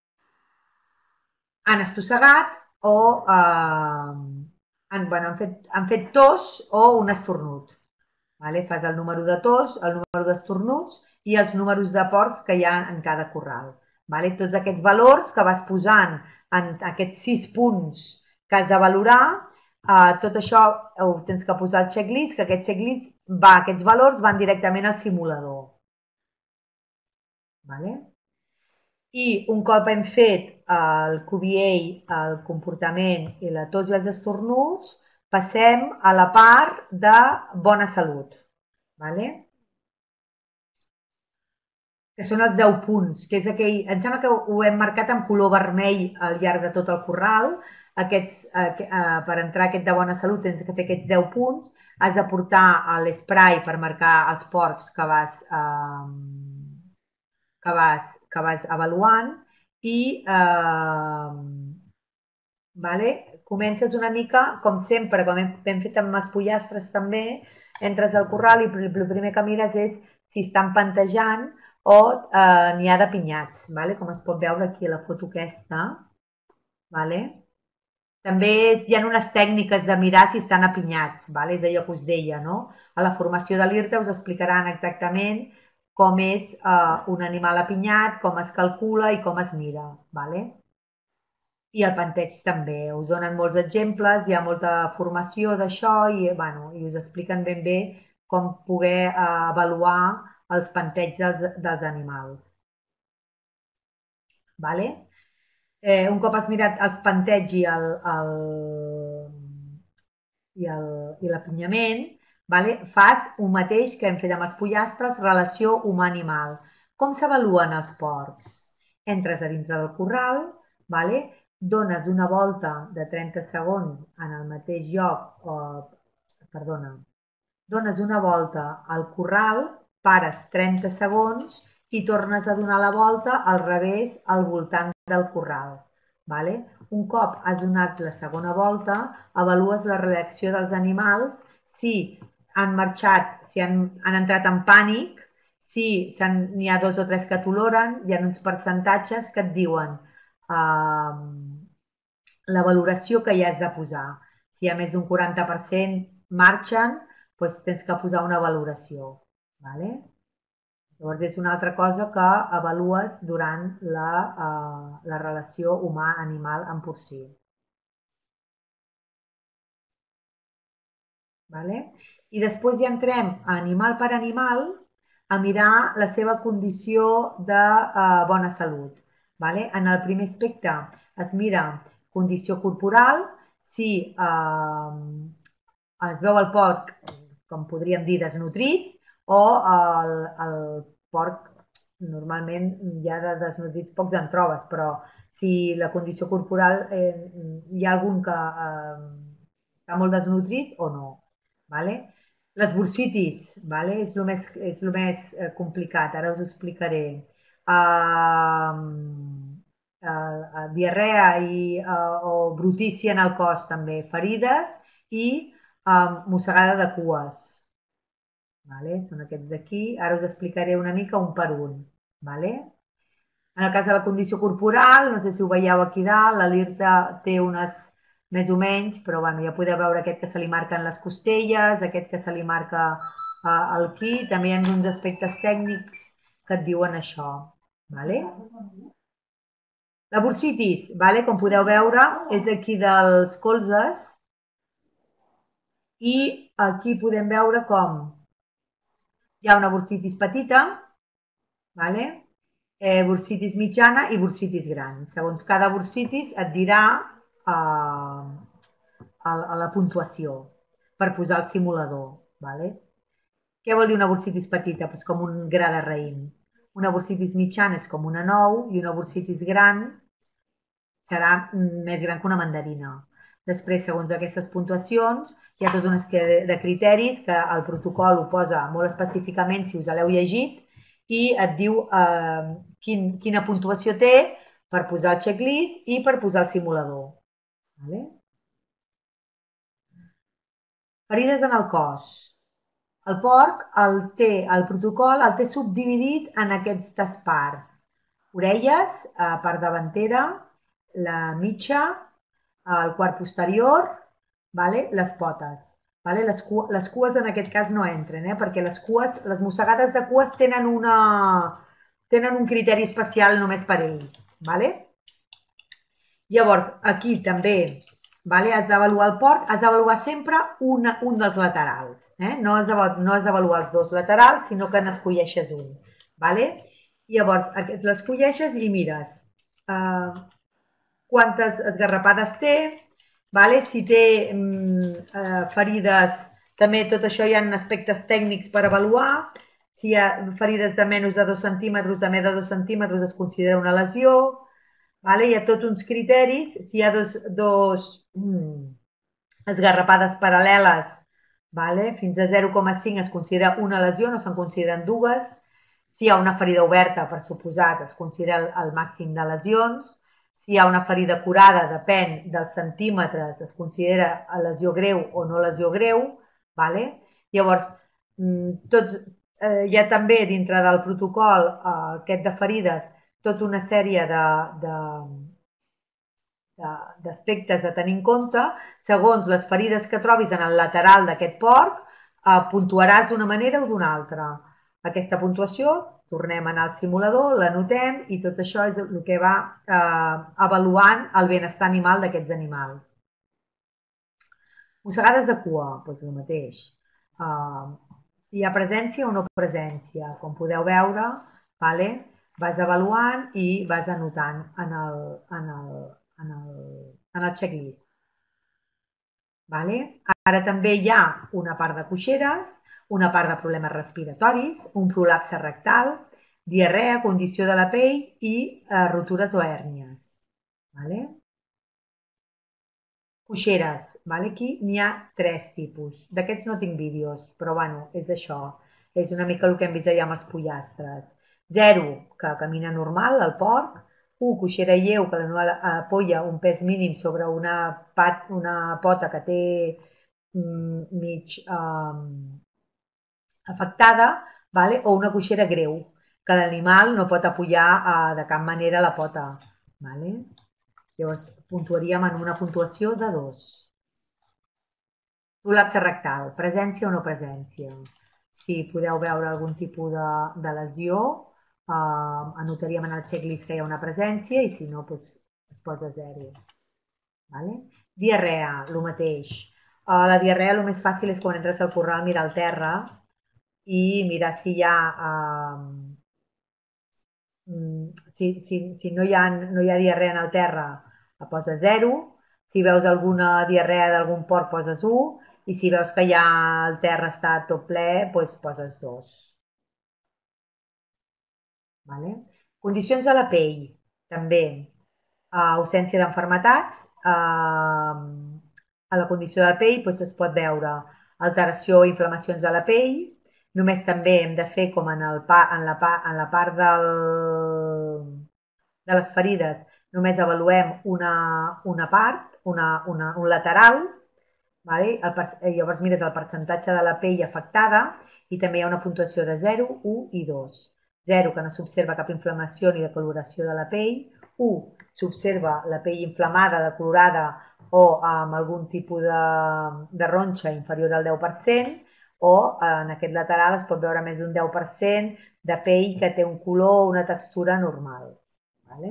[SPEAKER 2] han estossegat o eh, han, bueno, han, fet, han fet tos o un esternut. Vale? Fas el número de tos, el número d'estornuts i els números de porcs que hi ha en cada corral. Vale? Tots aquests valors que vas posant en aquests sis punts que has de valorar, Uh, tot això ho tens que posar al checklist, que aquest checklist va, aquests valors van directament al simulador. Vale? I un cop hem fet el Q B A, el comportament i la tos i els estornuts, passem a la part de bona salut. Vale? Que són els deu punts, que és aquell, em sembla que ho hem marcat en color vermell al llarg de tot el corral. Aquests, eh, per entrar a aquest de bona salut tens que fer aquests deu punts, has de portar l'esprai per marcar els porcs que vas, eh, que vas, que vas avaluant i eh, vale? Comences una mica, com sempre, com hem, hem fet amb els pollastres també, entres al corral i el primer que mires és si estan pantejant o eh, n'hi ha de pinyats, vale? Com es pot veure aquí a la foto aquesta. Vale? També hi ha unes tècniques de mirar si estan apinyats, vale? És allò que us deia, no? A la formació de l'I R T us explicaran exactament com és eh, un animal apinyat, com es calcula i com es mira. Vale? I el panteig també, us donen molts exemples, hi ha molta formació d'això i, bueno, i us expliquen ben bé com poder eh, avaluar els panteigs dels, dels animals. Vale? Eh, un cop has mirat els panteigs i el, el, i el, i l'apinyament, vale? Fas un mateix que hem fet amb els pollastres, relació humà-animal. Com s'avaluen els porcs? Entres a dintre del corral, vale? Dones una volta de trenta segons en el mateix lloc, o, perdona, dones una volta al corral, pares trenta segons i tornes a donar la volta al revés al voltant del corral. Vale? Un cop has donat la segona volta, avalues la reacció dels animals, si han marxat, si han, han entrat en pànic, si n'hi ha dos o tres que t'oloren, hi ha uns percentatges que et diuen eh, la valoració que hi has de posar. Si hi ha més d'un quaranta per cent marxen, doncs tens que posar una valoració. Vale? Llavors és una altra cosa que avalues durant la, uh, la relació humà-animal en porcí. Vale? I després ja entrem animal per animal a mirar la seva condició de eh, bona salut. Vale? En el primer aspecte es mira condició corporal, si eh, es veu el porc, com podríem dir, desnutrit, o el, el porc, normalment ja de desnutrits pocs en trobes, però si la condició corporal eh, hi ha algun que eh, està molt desnutrit o no. Vale? Les bursitis, vale? És el més, és el més eh, complicat, ara us ho explicaré. Uh, uh, diarrea i, uh, o brutícia en el cos també, ferides i uh, mossegada de cues. Vale? Són aquests d'aquí. Ara us explicaré una mica un per un. Vale? En el cas de la condició corporal, no sé si ho veieu aquí dalt, la l'IRTA té unes més o menys, però bueno, ja podeu veure aquest que se li marquen les costelles, aquest que se li marca eh, el qui, també hi ha uns aspectes tècnics que et diuen això. Vale? La bursitis, vale? Com podeu veure, és aquí dels colzes i aquí podem veure com hi ha una bursitis petita, vale? eh, bursitis mitjana i bursitis gran. Segons cada bursitis et dirà eh, a la puntuació per posar el simulador. Vale? Què vol dir una bursitis petita? Pues com un gra de raïm. Una bursitis mitjana és com una nou i una bursitis gran serà més gran que una mandarina. Després, segons aquestes puntuacions, hi ha tota una sèrie de criteris que el protocol ho posa molt específicament si us l'heu llegit i et diu eh, quin, quina puntuació té per posar el checklist i per posar el simulador. Vale? Ferides en el cos. El porc el té, el protocol el té subdividit en aquestes parts. Orelles, eh, part davantera, la mitja, el quart posterior, vale? Les potes. Vale? Les, cu les cues en aquest cas no entren, eh? Perquè les cues, les mossegades de cues tenen, una, tenen un criteri especial només per ells. Vale? Llavors, aquí també vale? Has d'avaluar el porc, has d'avaluar sempre una, un dels laterals. Eh? No has d'avaluar els dos laterals, sinó que n'escolleixes un. Vale? Llavors, l'escolleixes i mires uh, quantes esgarrapades té, vale? Si té uh, ferides, també tot això hi ha aspectes tècnics per avaluar. Si hi ha ferides de menys de dos centímetres, de més de dos centímetres es considera una lesió. Vale? Hi ha tots uns criteris. Si hi ha dos, dos mm, esgarrapades paral·leles, vale? Fins a zero coma cinc es considera una lesió, no se'n consideren dues. Si hi ha una ferida oberta, per suposat, es considera el, el màxim de lesions. Si hi ha una ferida curada, depèn dels centímetres, es considera lesió greu o no lesió greu. Vale? Llavors, tots, eh, hi ha també dintre del protocol eh, aquest de ferides tota una sèrie de, de, d'aspectes a tenir en compte. Segons les ferides que trobis en el lateral d'aquest porc, eh, puntuaràs d'una manera o d'una altra. Aquesta puntuació, tornem a anar al simulador, l'anotem i tot això és el que va eh, avaluant el benestar animal d'aquests animals. Mossegades de cua, doncs el mateix. Uh, si hi ha presència o no presència, com podeu veure, vale? Vas avaluant i vas anotant en el, en el, en el, en el checklist. Vale? Ara també hi ha una part de coixeres, una part de problemes respiratoris, un prolapse rectal, diarrea, condició de la pell i eh, rotures o hèrnies. Vale? Coixeres, vale? Aquí n'hi ha tres tipus. D'aquests no tinc vídeos, però bueno, és això. És una mica el que hem vist allà amb els pollastres. Zero, que camina normal, el porc. Un, coixera lleu, que la apoya un pes mínim sobre una, pat, una pota que té mm, mig um, afectada, vale? O una coixera greu, que l'animal no pot apoyar uh, de cap manera la pota. Vale? Llavors, puntuaríem en una puntuació de dos. Prolapse rectal, presència o no presència. Si podeu veure algun tipus de, de lesió, eh, anotaríem en el checklist que hi ha una presència i si no, doncs, es posa zero. Vale? Diarrea, el mateix. Uh, la diarrea el més fàcil és quan entres al corral mirar al terra i mirar si hi ha uh, si, si, si no, hi ha, no hi ha diarrea en el terra poses zero, si veus alguna diarrea d'algun porc poses u i si veus que ja el terra està tot ple doncs poses dos. Vale? Condicions de la pell, també. Uh, ausència d'enfermetats. Uh, a la condició de la pell doncs, es pot veure alteració o inflamacions de la pell. Només també hem de fer com en, el pa, en, la, pa, en la part del, de les ferides, només avaluem una, una part, una, una, un lateral, vale? El, llavors mires el percentatge de la pell afectada i també hi ha una puntuació de zero, u i dos. zero, que no s'observa cap inflamació ni decoloració de la pell. u, s'observa la pell inflamada, decolorada o amb algun tipus de, de ronxa inferior al deu per cent, o en aquest lateral es pot veure més d'un deu per cent de pell que té un color o una textura normal. Vale?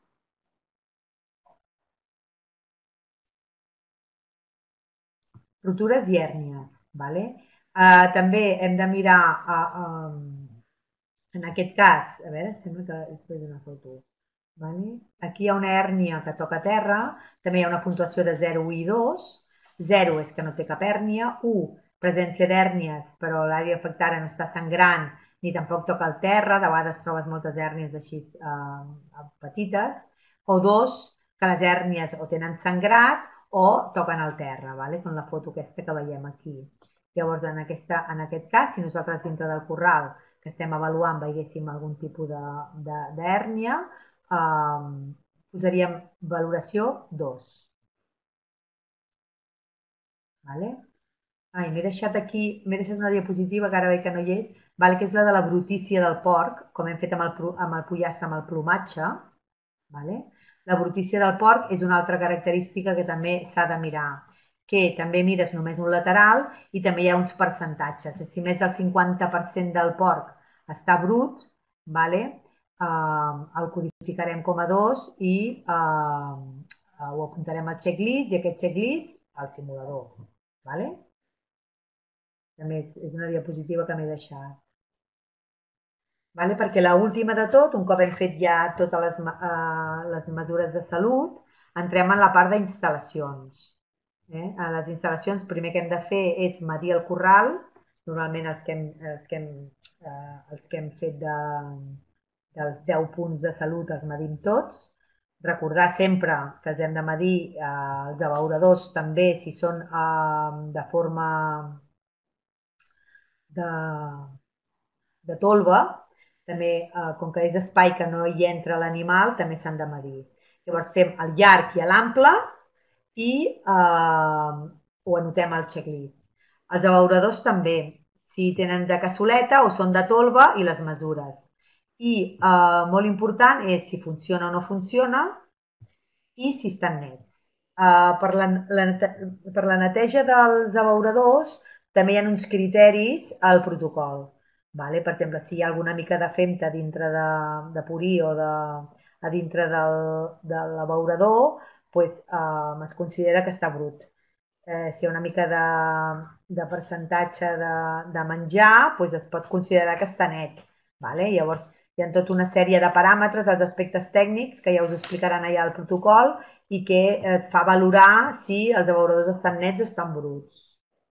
[SPEAKER 2] Rotures i hèrnies. Vale? Uh, també hem de mirar, uh, um, en aquest cas, a veure, sembla que és una foto. Vale? Aquí hi ha una hèrnia que toca terra, també hi ha una puntuació de zero, u i dos. zero és que no té cap hèrnia, u, presència d'hèrnies, però l'àrea afectada no està sangrant ni tampoc toca el terra, de vegades trobes moltes hèrnies així eh, petites, o dos, que les hèrnies o tenen sangrat o toquen el terra, vale? Com la foto aquesta que veiem aquí. Llavors, en, aquesta, en aquest cas, si nosaltres dintre del corral que estem avaluant veiéssim algun tipus d'hèrnia, eh, posaríem valoració dos. Vale? Ai, m'he deixat aquí, m'he deixat una diapositiva que ara veig que no hi és, vale, que és la de la brutícia del porc, com hem fet amb el, amb el pollastre, amb el plomatge. Vale? La brutícia del porc és una altra característica que també s'ha de mirar, que també mires només un lateral i també hi ha uns percentatges. Si més del cinquanta per cent del porc està brut, vale? eh, el codificarem com a dos i eh, ho apuntarem al checklist i aquest checklist al simulador. Vale? També és, és una diapositiva que m'he deixat. Vale? Perquè l'última de tot, un cop hem fet ja totes les, uh, les mesures de salut, entrem en la part d'instal·lacions. Eh? A les instal·lacions, el primer que hem de fer és medir el corral, normalment els que hem, els que hem, uh, els que hem fet de, dels deu punts de salut els medim tots. Recordar sempre que els hem de medir eh, els abeuradors també, si són eh, de forma de, de tolva, també, eh, com que és espai que no hi entra l'animal, també s'han de medir. Llavors fem el llarg i l'ample i eh, ho anotem al checklist. Els abeuradors també, si tenen de cassoleta o són de tolva i les mesures. I eh, molt important és si funciona o no funciona i si estan nets. Uh, per, la, la, per la neteja dels abeuradors també hi ha uns criteris al protocol. Vale? Per exemple, si hi ha alguna mica de femta dintre de, de purí o de, a dintre del, de l'abeurador, pues, uh, es considera que està brut. Eh, si hi ha una mica de, de percentatge de, de menjar, pues es pot considerar que està net. Vale? Llavors, hi ha tota una sèrie de paràmetres, els aspectes tècnics, que ja us explicaran allà al protocol, i que et fa valorar si els abeuradors estan nets o estan bruts.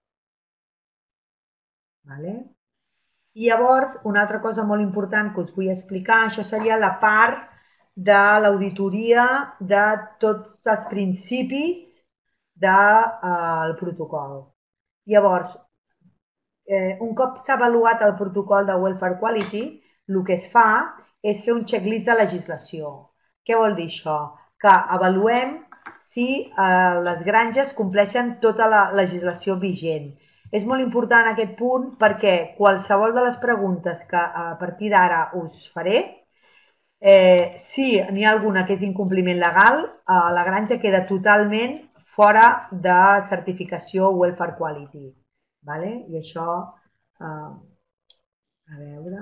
[SPEAKER 2] Vale? I llavors, una altra cosa molt important que us vull explicar, això seria la part de l'auditoria de tots els principis del eh, protocol. Llavors, eh, un cop s'ha avaluat el protocol de Welfare Quality, el que es fa és fer un checklist de legislació. Què vol dir això? Que avaluem si eh, les granges compleixen tota la legislació vigent. És molt important aquest punt perquè qualsevol de les preguntes que a partir d'ara us faré, eh, si n'hi ha alguna que és incompliment legal, eh, la granja queda totalment fora de certificació Welfare Quality. Vale? I això, eh, a veure...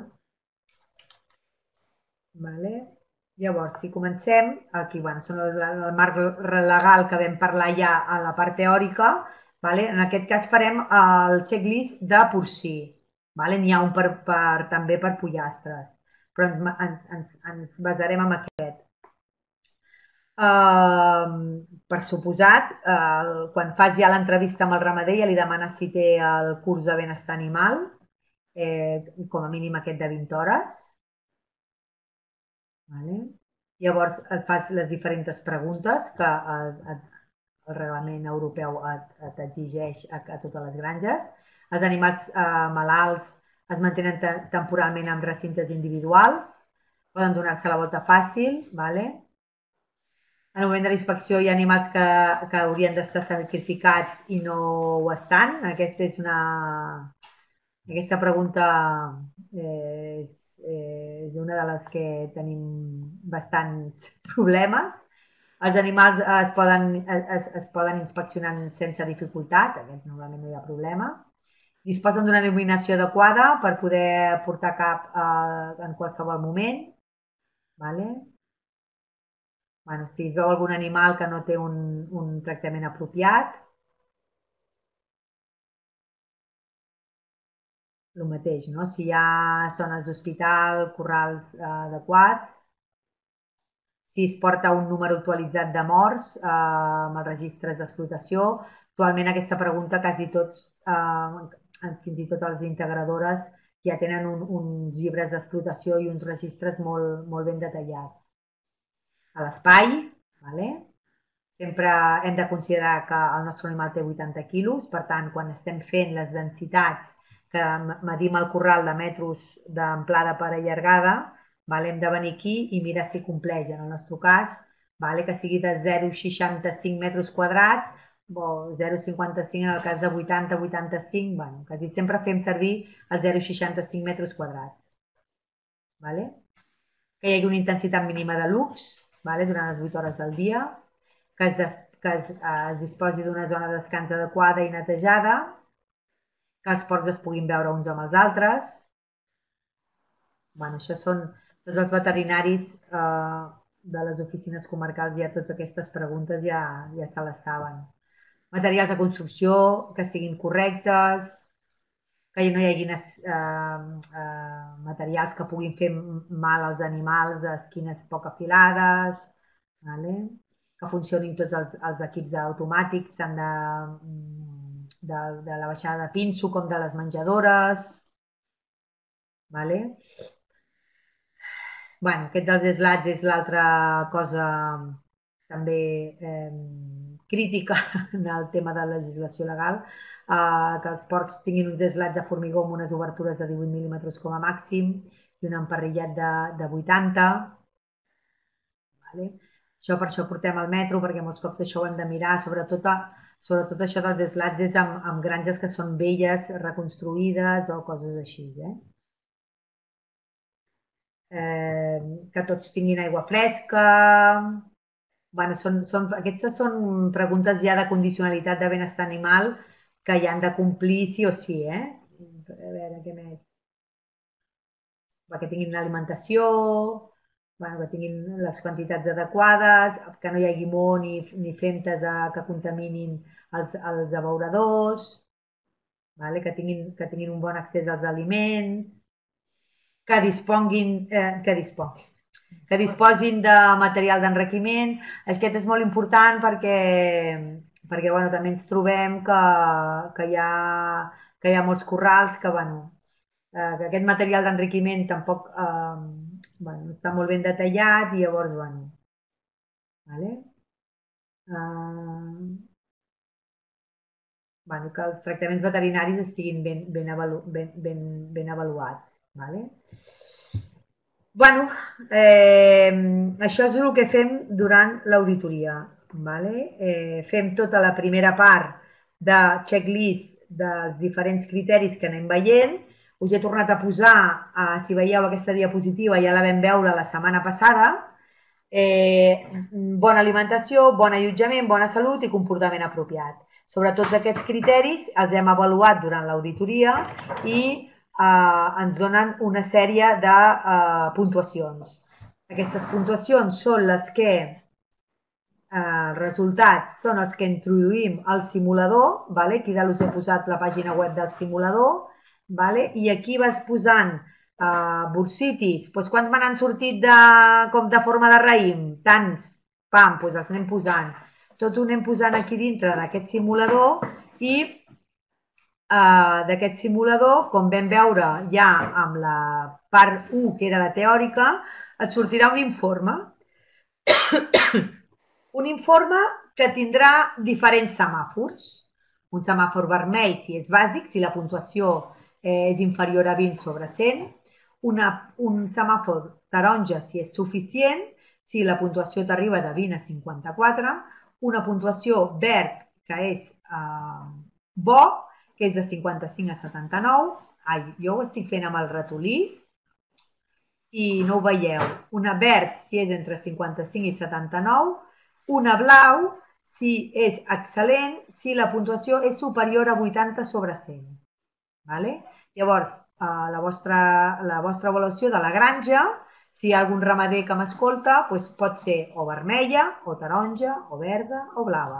[SPEAKER 2] Vale? Llavors, si comencem, aquí bueno, són el, el marc legal que vam parlar ja a la part teòrica, En aquest cas farem el checklist de porcí. N'hi ha un també per pollastres, però ens basarem en aquest. Per suposat, quan fas ja l'entrevista amb el ramader ja li demanes si té el curs de benestar animal, com a mínim aquest de vint hores. Llavors et fas les diferents preguntes que el reglament europeu t'exigeix a totes les granges. Els animals malalts es mantenen temporalment en recintes individuals, poden donar-se la volta fàcil. En el moment de la inspecció hi ha animals que haurien d'estar sacrificats i no ho estan. Aquesta pregunta és una de les que tenim bastants problemes. Els animals es poden inspeccionar sense dificultat, aquests normalment no hi ha problema. Disposen d'una il·luminació adequada per poder portar cap en qualsevol moment. Si es veu algun animal que no té un tractament apropiat, el mateix, si hi ha zones d'hospital, corrals adequats, si es porta un número actualitzat de morts amb els registres d'explotació. Actualment aquesta pregunta quasi tots, fins i tot les integradores, ja tenen uns llibres d'explotació i uns registres molt ben detallats. A l'espai, sempre hem de considerar que el nostre animal té vuitanta quilos, per tant, quan estem fent les densitats que medim el corral de metres d'amplada per allargada, hem de venir aquí i mirar si compleix. En el nostre cas, que sigui de zero coma seixanta-cinc metres quadrats o zero coma cinquanta-cinc en el cas de vuitanta a vuitanta-cinc, quasi sempre fem servir els zero coma seixanta-cinc metres quadrats. Que hi hagi una intensitat mínima de lux durant les vuit hores del dia, que es disposi d'una zona de descans adequada i netejada, que els porcs es puguin veure uns amb els altres. Això són tots els veterinaris de les oficines comarcals, ja totes aquestes preguntes ja se les saben. Materials de construcció que siguin correctes, que no hi hagi materials que puguin fer mal als animals, esquines poc afilades, que funcionin tots els equips automàtics, tant de la baixada de pinso com de les menjadores. Aquest dels slats és l'altra cosa també crítica en el tema de la legislació legal, que els porcs tinguin uns slats de formigó amb unes obertures de divuit mil·límetres com a màxim i un emparrillat de vuitanta. Per això portem al metro, perquè molts cops això ho hem de mirar, sobretot això dels slats és amb granges que són velles, reconstruïdes o coses així. Que tots tinguin aigua fresca. Aquestes són preguntes ja de condicionalitat de benestar animal que hi han de complir sí o sí. A veure, què més? Que tinguin alimentació, que tinguin les quantitats adequades, que no hi hagi moho ni femtes que contaminin els abeuradors, que tinguin un bon accés als aliments, que disponguin, que disponguin, que disposin de material d'enriquiment. Aquest és molt important perquè també ens trobem que hi ha molts corrals que aquest material d'enriquiment tampoc està molt ben detallat i llavors, que els tractaments veterinaris estiguin ben avaluats. Això és el que fem durant l'auditoria. Fem tota la primera part de checklist dels diferents criteris que anem veient. Us he tornat a posar, si veieu aquesta diapositiva, ja la vam veure la setmana passada, bona alimentació, bon allotjament, bona salut i comportament apropiat. Sobre tots aquests criteris els hem avaluat durant l'auditoria i ens donen una sèrie de puntuacions. Aquestes puntuacions són les que els resultats són els que introduïm al simulador, vale? Aquí dalt us he posat la pàgina web del simulador, vale? I aquí vas posant uh, bursitis, doncs quants me n'han sortit de, com de forma de raïm? Tants, pam, doncs els anem posant. Tot ho anem posant aquí dintre d'aquest simulador i uh, d'aquest simulador, com vam veure ja amb la part u, que era la teòrica, et sortirà un informe. Un informe que tindrà diferents semàfors. Un semàfor vermell si és bàsic, si la puntuació és inferior a vint sobre cent. Una, un semàfor taronja si és suficient, si la puntuació t'arriba de vint a cinquanta-quatre. Una puntuació verd que és eh, bo, que és de cinquanta-cinc a setanta-nou. Ai, jo ho estic fent amb el ratolí i no ho veieu. Una verd si és entre cinquanta-cinc i setanta-nou. Una blau si és excel·lent, si la puntuació és superior a vuitanta sobre cent. Vale? Llavors, eh, la, vostra, la vostra avaluació de la granja, si hi ha algun ramader que m'escolta, doncs pot ser o vermella, o taronja, o verda, o blava.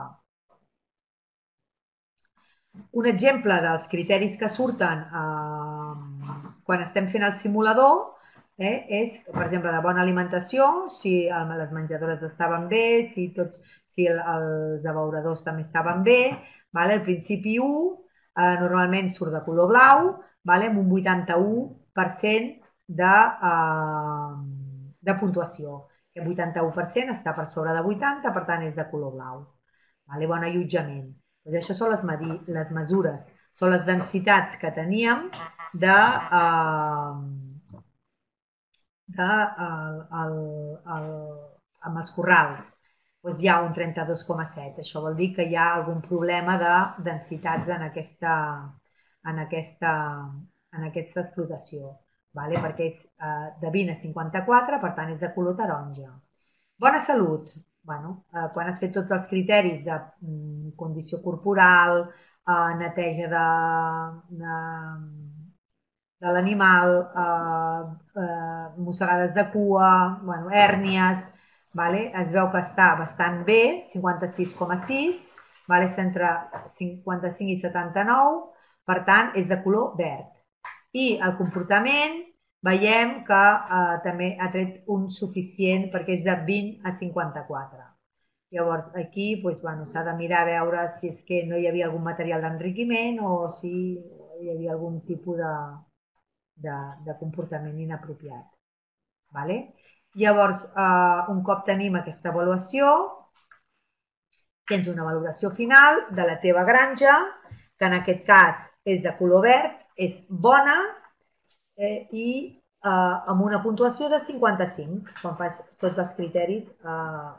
[SPEAKER 2] Un exemple dels criteris que surten eh, quan estem fent el simulador eh, és, per exemple, de bona alimentació, si les menjadores estaven bé, si, tots, si el, els abeuradors també estaven bé. Vale? El principi u eh, normalment surt de color blau, vale? Amb un vuitanta-u per cent de, eh, de puntuació. Aquest vuitanta-u per cent està per sobre de vuitanta, per tant és de color blau. Vale? Bon allotjament. Doncs això són les, les mesures, són les densitats que teníem de... Eh, de, el, el, el, amb els corrals. Doncs hi ha un trenta-dos coma set. Això vol dir que hi ha algun problema de densitats en aquesta, en aquesta, en aquesta explotació, vale? Perquè és eh, de vint a cinquanta-quatre, per tant és de color taronja. Bona salut. Bueno, eh, quan has fet tots els criteris de mm, condició corporal, eh, neteja de, de de l'animal, eh, eh, mossegades de cua, bueno, hèrnies, vale? Es veu que està bastant bé, cinquanta-sis coma sis, vale? Està entre cinquanta-cinc i setanta-nou, per tant és de color verd. I el comportament veiem que eh, també ha tret un suficient perquè és de vint a cinquanta-quatre. Llavors aquí doncs, bueno, s'ha de mirar a veure si és que no hi havia algun material d'enriquiment o si hi havia algun tipus de, De, de comportament inapropiat. Vale? Llavors, eh, un cop tenim aquesta avaluació, tens una valoració final de la teva granja, que en aquest cas és de color verd, és bona eh, i eh, amb una puntuació de cinquanta-cinc, quan fas tots els criteris, eh,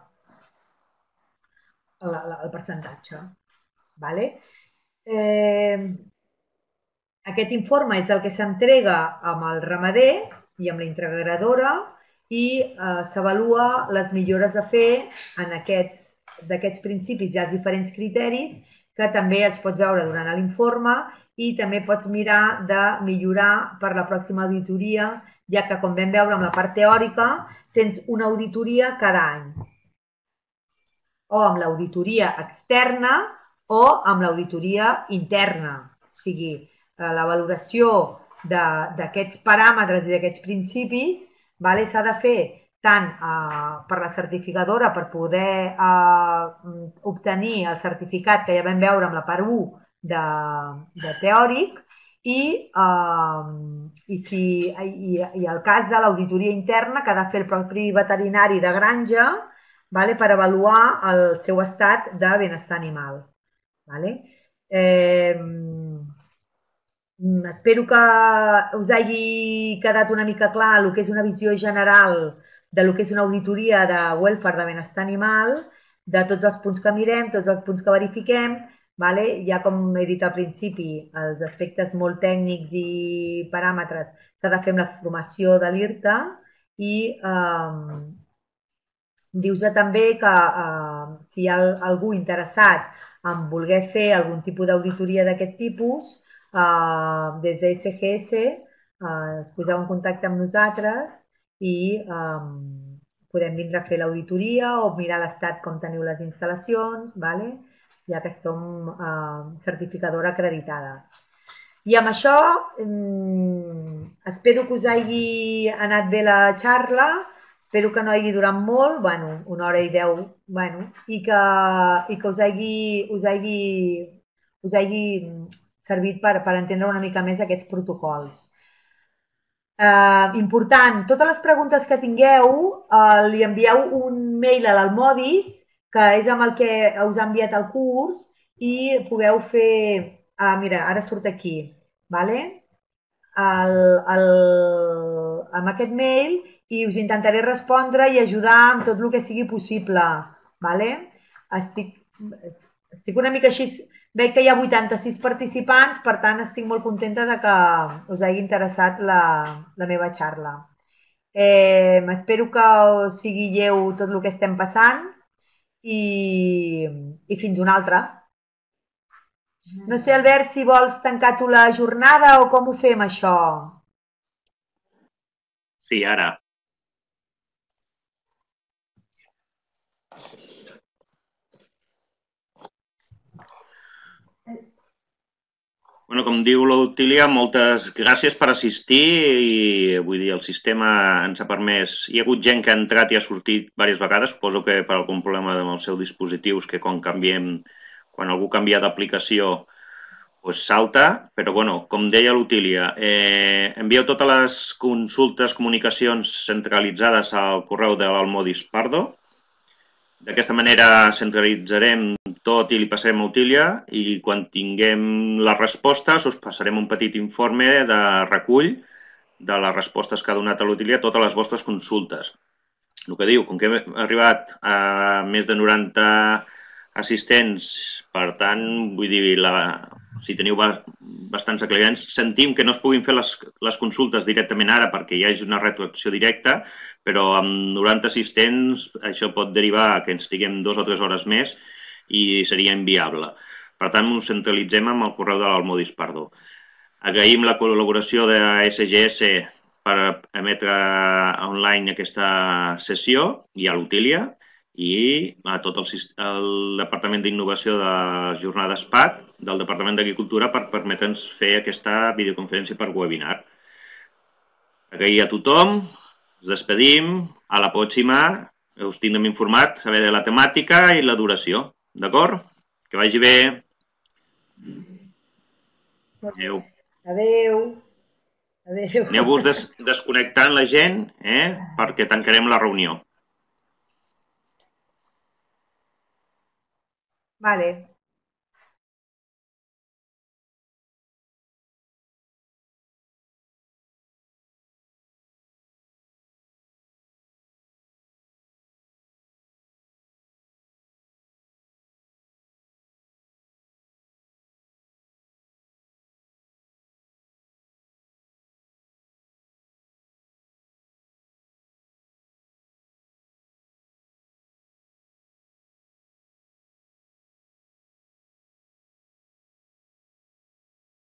[SPEAKER 2] el, el percentatge. Vale? Eh, Aquest informe és el que s'entrega amb el ramader i amb la integradora i eh, s'avalua les millores a fer en aquest, d'aquests principis. Hi ha diferents criteris que també els pots veure durant l'informe i també pots mirar de millorar per la pròxima auditoria, ja que, com vam veure amb la part teòrica, tens una auditoria cada any. O amb l'auditoria externa o amb l'auditoria interna. O sigui, la valoració d'aquests paràmetres i d'aquests principis vale, s'ha de fer tant eh, per la certificadora per poder eh, obtenir el certificat que ja vam veure amb la part u de, de teòric i, eh, i, si, i, i el cas de l'auditoria interna que ha de fer el propi veterinari de granja vale, per avaluar el seu estat de benestar animal. Vale? Eh, Espero que us hagi quedat una mica clar el que és una visió general de lo que és una auditoria de welfare de benestar animal, de tots els punts que mirem, tots els punts que verifiquem. Vale? Ja com he dit al principi, els aspectes molt tècnics i paràmetres s'ha de fer amb la formació de l'I R T A i eh, dius també que eh, si hi ha algú interessat en voler fer algun tipus d'auditoria d'aquest tipus, Uh, des de S G S uh, es poseu en contacte amb nosaltres i um, podem vindre a fer l'auditoria o mirar l'estat com teniu les instal·lacions, vale? Ja que som eh, certificadora acreditada. I amb això eh, espero que us hagi anat bé la xarra, espero que no hagi durat molt, bueno, una hora i deu, bueno, i que, i que us hagi, us hagi, us hagi servit per, per entendre una mica més aquests protocols. Eh, important, totes les preguntes que tingueu, eh, li envieu un mail a l'Almodis, que és amb el que us ha enviat el curs, i pugueu fer... Ah, mira, ara surt aquí, vale? El, el, amb aquest mail i us intentaré respondre i ajudar amb tot el que sigui possible, vale? Estic, estic una mica així... Veig que hi ha vuitanta-sis participants, per tant estic molt contenta de que us hagi interessat la, la meva xarra. Eh, espero que us sigui lleu tot el que estem passant i, i fins una altra. No sé, Albert, si vols tancar tu la jornada o com ho fem, això?
[SPEAKER 1] Sí, ara. Bueno, com diu l'Otília, moltes gràcies per assistir i vull dir, el sistema ens ha permès... Hi ha hagut gent que ha entrat i ha sortit diverses vegades, suposo que per algun problema amb els seus dispositius, que quan canviem, quan algú canvia d'aplicació, doncs salta, però bueno, com deia l'Otília, eh, envieu totes les consultes, comunicacions centralitzades al correu de l'Almodis Pardo. D'aquesta manera centralitzarem tot i li passarem a Otília i quan tinguem les respostes us passarem un petit informe de recull de les respostes que ha donat a l'Otília a totes les vostres consultes. El que diu, com que hem arribat a més de noranta assistents, per tant, vull dir, la, si teniu bastants aclariments, sentim que no es puguin fer les, les consultes directament ara perquè hi hagi una retroacció directa, però amb noranta assistents això pot derivar que ens estiguem dues o tres hores més i seria inviable. Per tant, ens centralitzem amb el correu de l'Almodis Pardo. Agraïm la col·laboració de S G S per emetre online aquesta sessió i a l'Otília i a tot el, el Departament d'Innovació de Jornades P A C, del Departament d'Agricultura, per permetre'ns fer aquesta videoconferència per webinar. Agrair a tothom, ens despedim, a la pròxima, us tindrem informat sobre la temàtica i la duració, d'acord? Que vagi bé. Adéu.
[SPEAKER 2] Adéu. Adéu.
[SPEAKER 1] Aneu-vos des desconnectant la gent, eh? Perquè tancarem la reunió.
[SPEAKER 2] Vale.